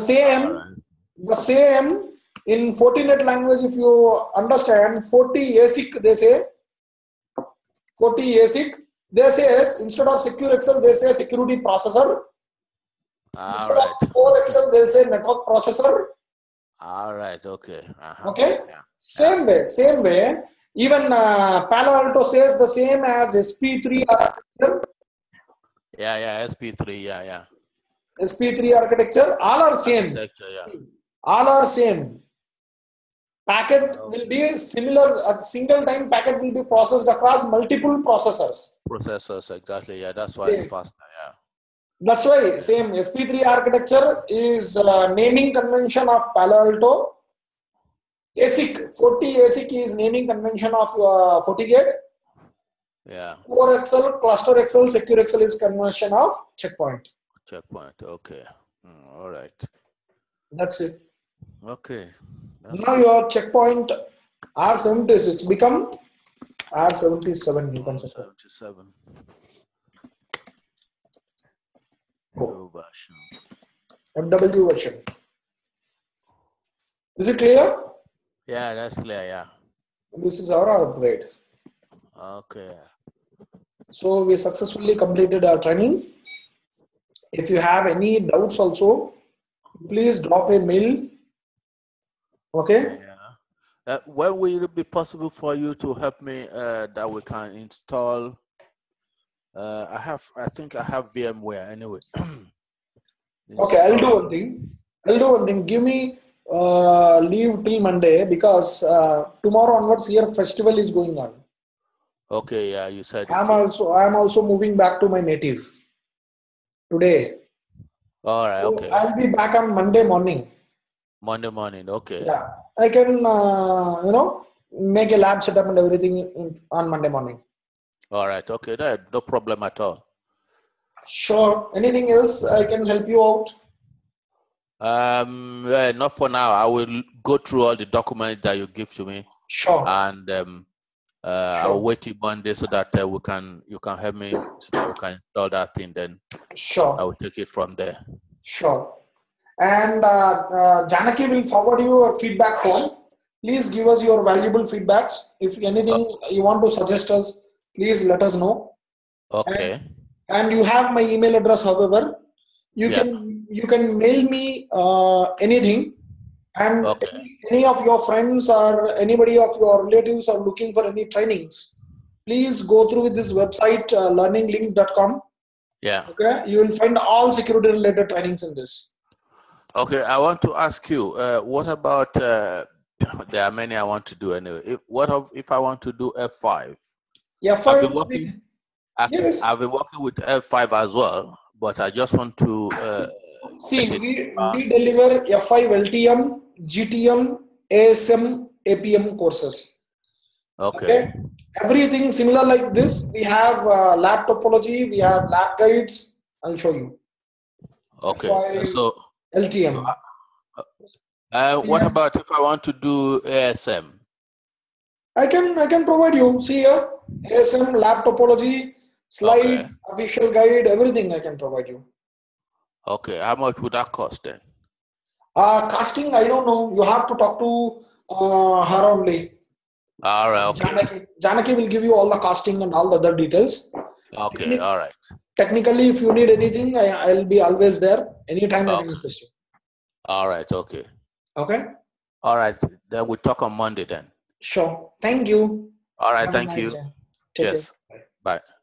same in Fortinet language. If you understand 40 ASIC, they say 40 ASIC. They say instead of secure Excel, they say security processor. Instead of core Excel, they say network processor. All right. Okay. Okay. Yeah. Same way. Even Palo Alto says the same as SP3 architecture. Yeah. SP3. Yeah. SP3 architecture. All are same. Yeah. All are same. Packet will be similar. A single time packet will be processed across multiple processors. Processors, exactly. Yeah, that's why it's faster. Yeah. That's why same SP3 architecture is naming convention of Palo Alto. ASIC 40 ASIC is naming convention of FortiGate. Yeah. Core Excel, cluster Excel, secure Excel is conversion of Checkpoint. Okay. All right. That's it. Okay. Now your Checkpoint R76 become R77. You can check. 77. Version. FW version. Is it clear? Yeah, that's clear. Yeah. This is our upgrade. Okay. So we successfully completed our training. If you have any doubts also, please drop a mail. Okay. Yeah. When will it be possible for you to help me that we can install? I think I have VMware anyway. Okay, I'll do one thing. Give me leave till Monday because tomorrow onwards here festival is going on. Okay, yeah, you said I'm also moving back to my native today. All right, So okay. I'll be back on Monday morning. Monday morning, okay. Yeah, I can make a lab setup and everything on Monday morning. All right, okay, no problem at all. Sure. Anything else I can help you out? Not for now. I will go through all the documents that you give to me. Sure. And I'll wait till Monday so that you can help me so that we can install that thing. Then sure, I will take it from there. Sure. And Janaki will forward you a feedback form. Please give us your valuable feedbacks. If anything you want to suggest us, please let us know. Okay. And you have my email address. However, you can mail me anything. And any of your friends or anybody of your relatives are looking for any trainings, please go through this website, learninglink.com. Yeah. Okay. You will find all security related trainings in this. Okay. I want to ask you, what about, there are many I want to do anyway. What if I want to do F5? F5. I've been working with F5 as well, but I just want to see, we deliver F5 LTM, GTM, ASM, APM courses. Okay. Everything similar like this. We have lab topology, we have lab guides. I'll show you. Okay. F5, so LTM. What about if I want to do ASM? I can provide you. See here, ASM, lab topology, slides, official guide, everything I can provide you. Okay. How much would that cost then? Casting, I don't know. You have to talk to her only. All right. Okay. Janaki will give you all the casting and all the other details. Okay. All right. Technically, if you need anything, I'll be always there. Anytime I can assist you. All right. Okay. Okay. All right. Then we'll talk on Monday then. Sure. Thank you. All right. Have Thank a nice you. day. Cheers. Bye.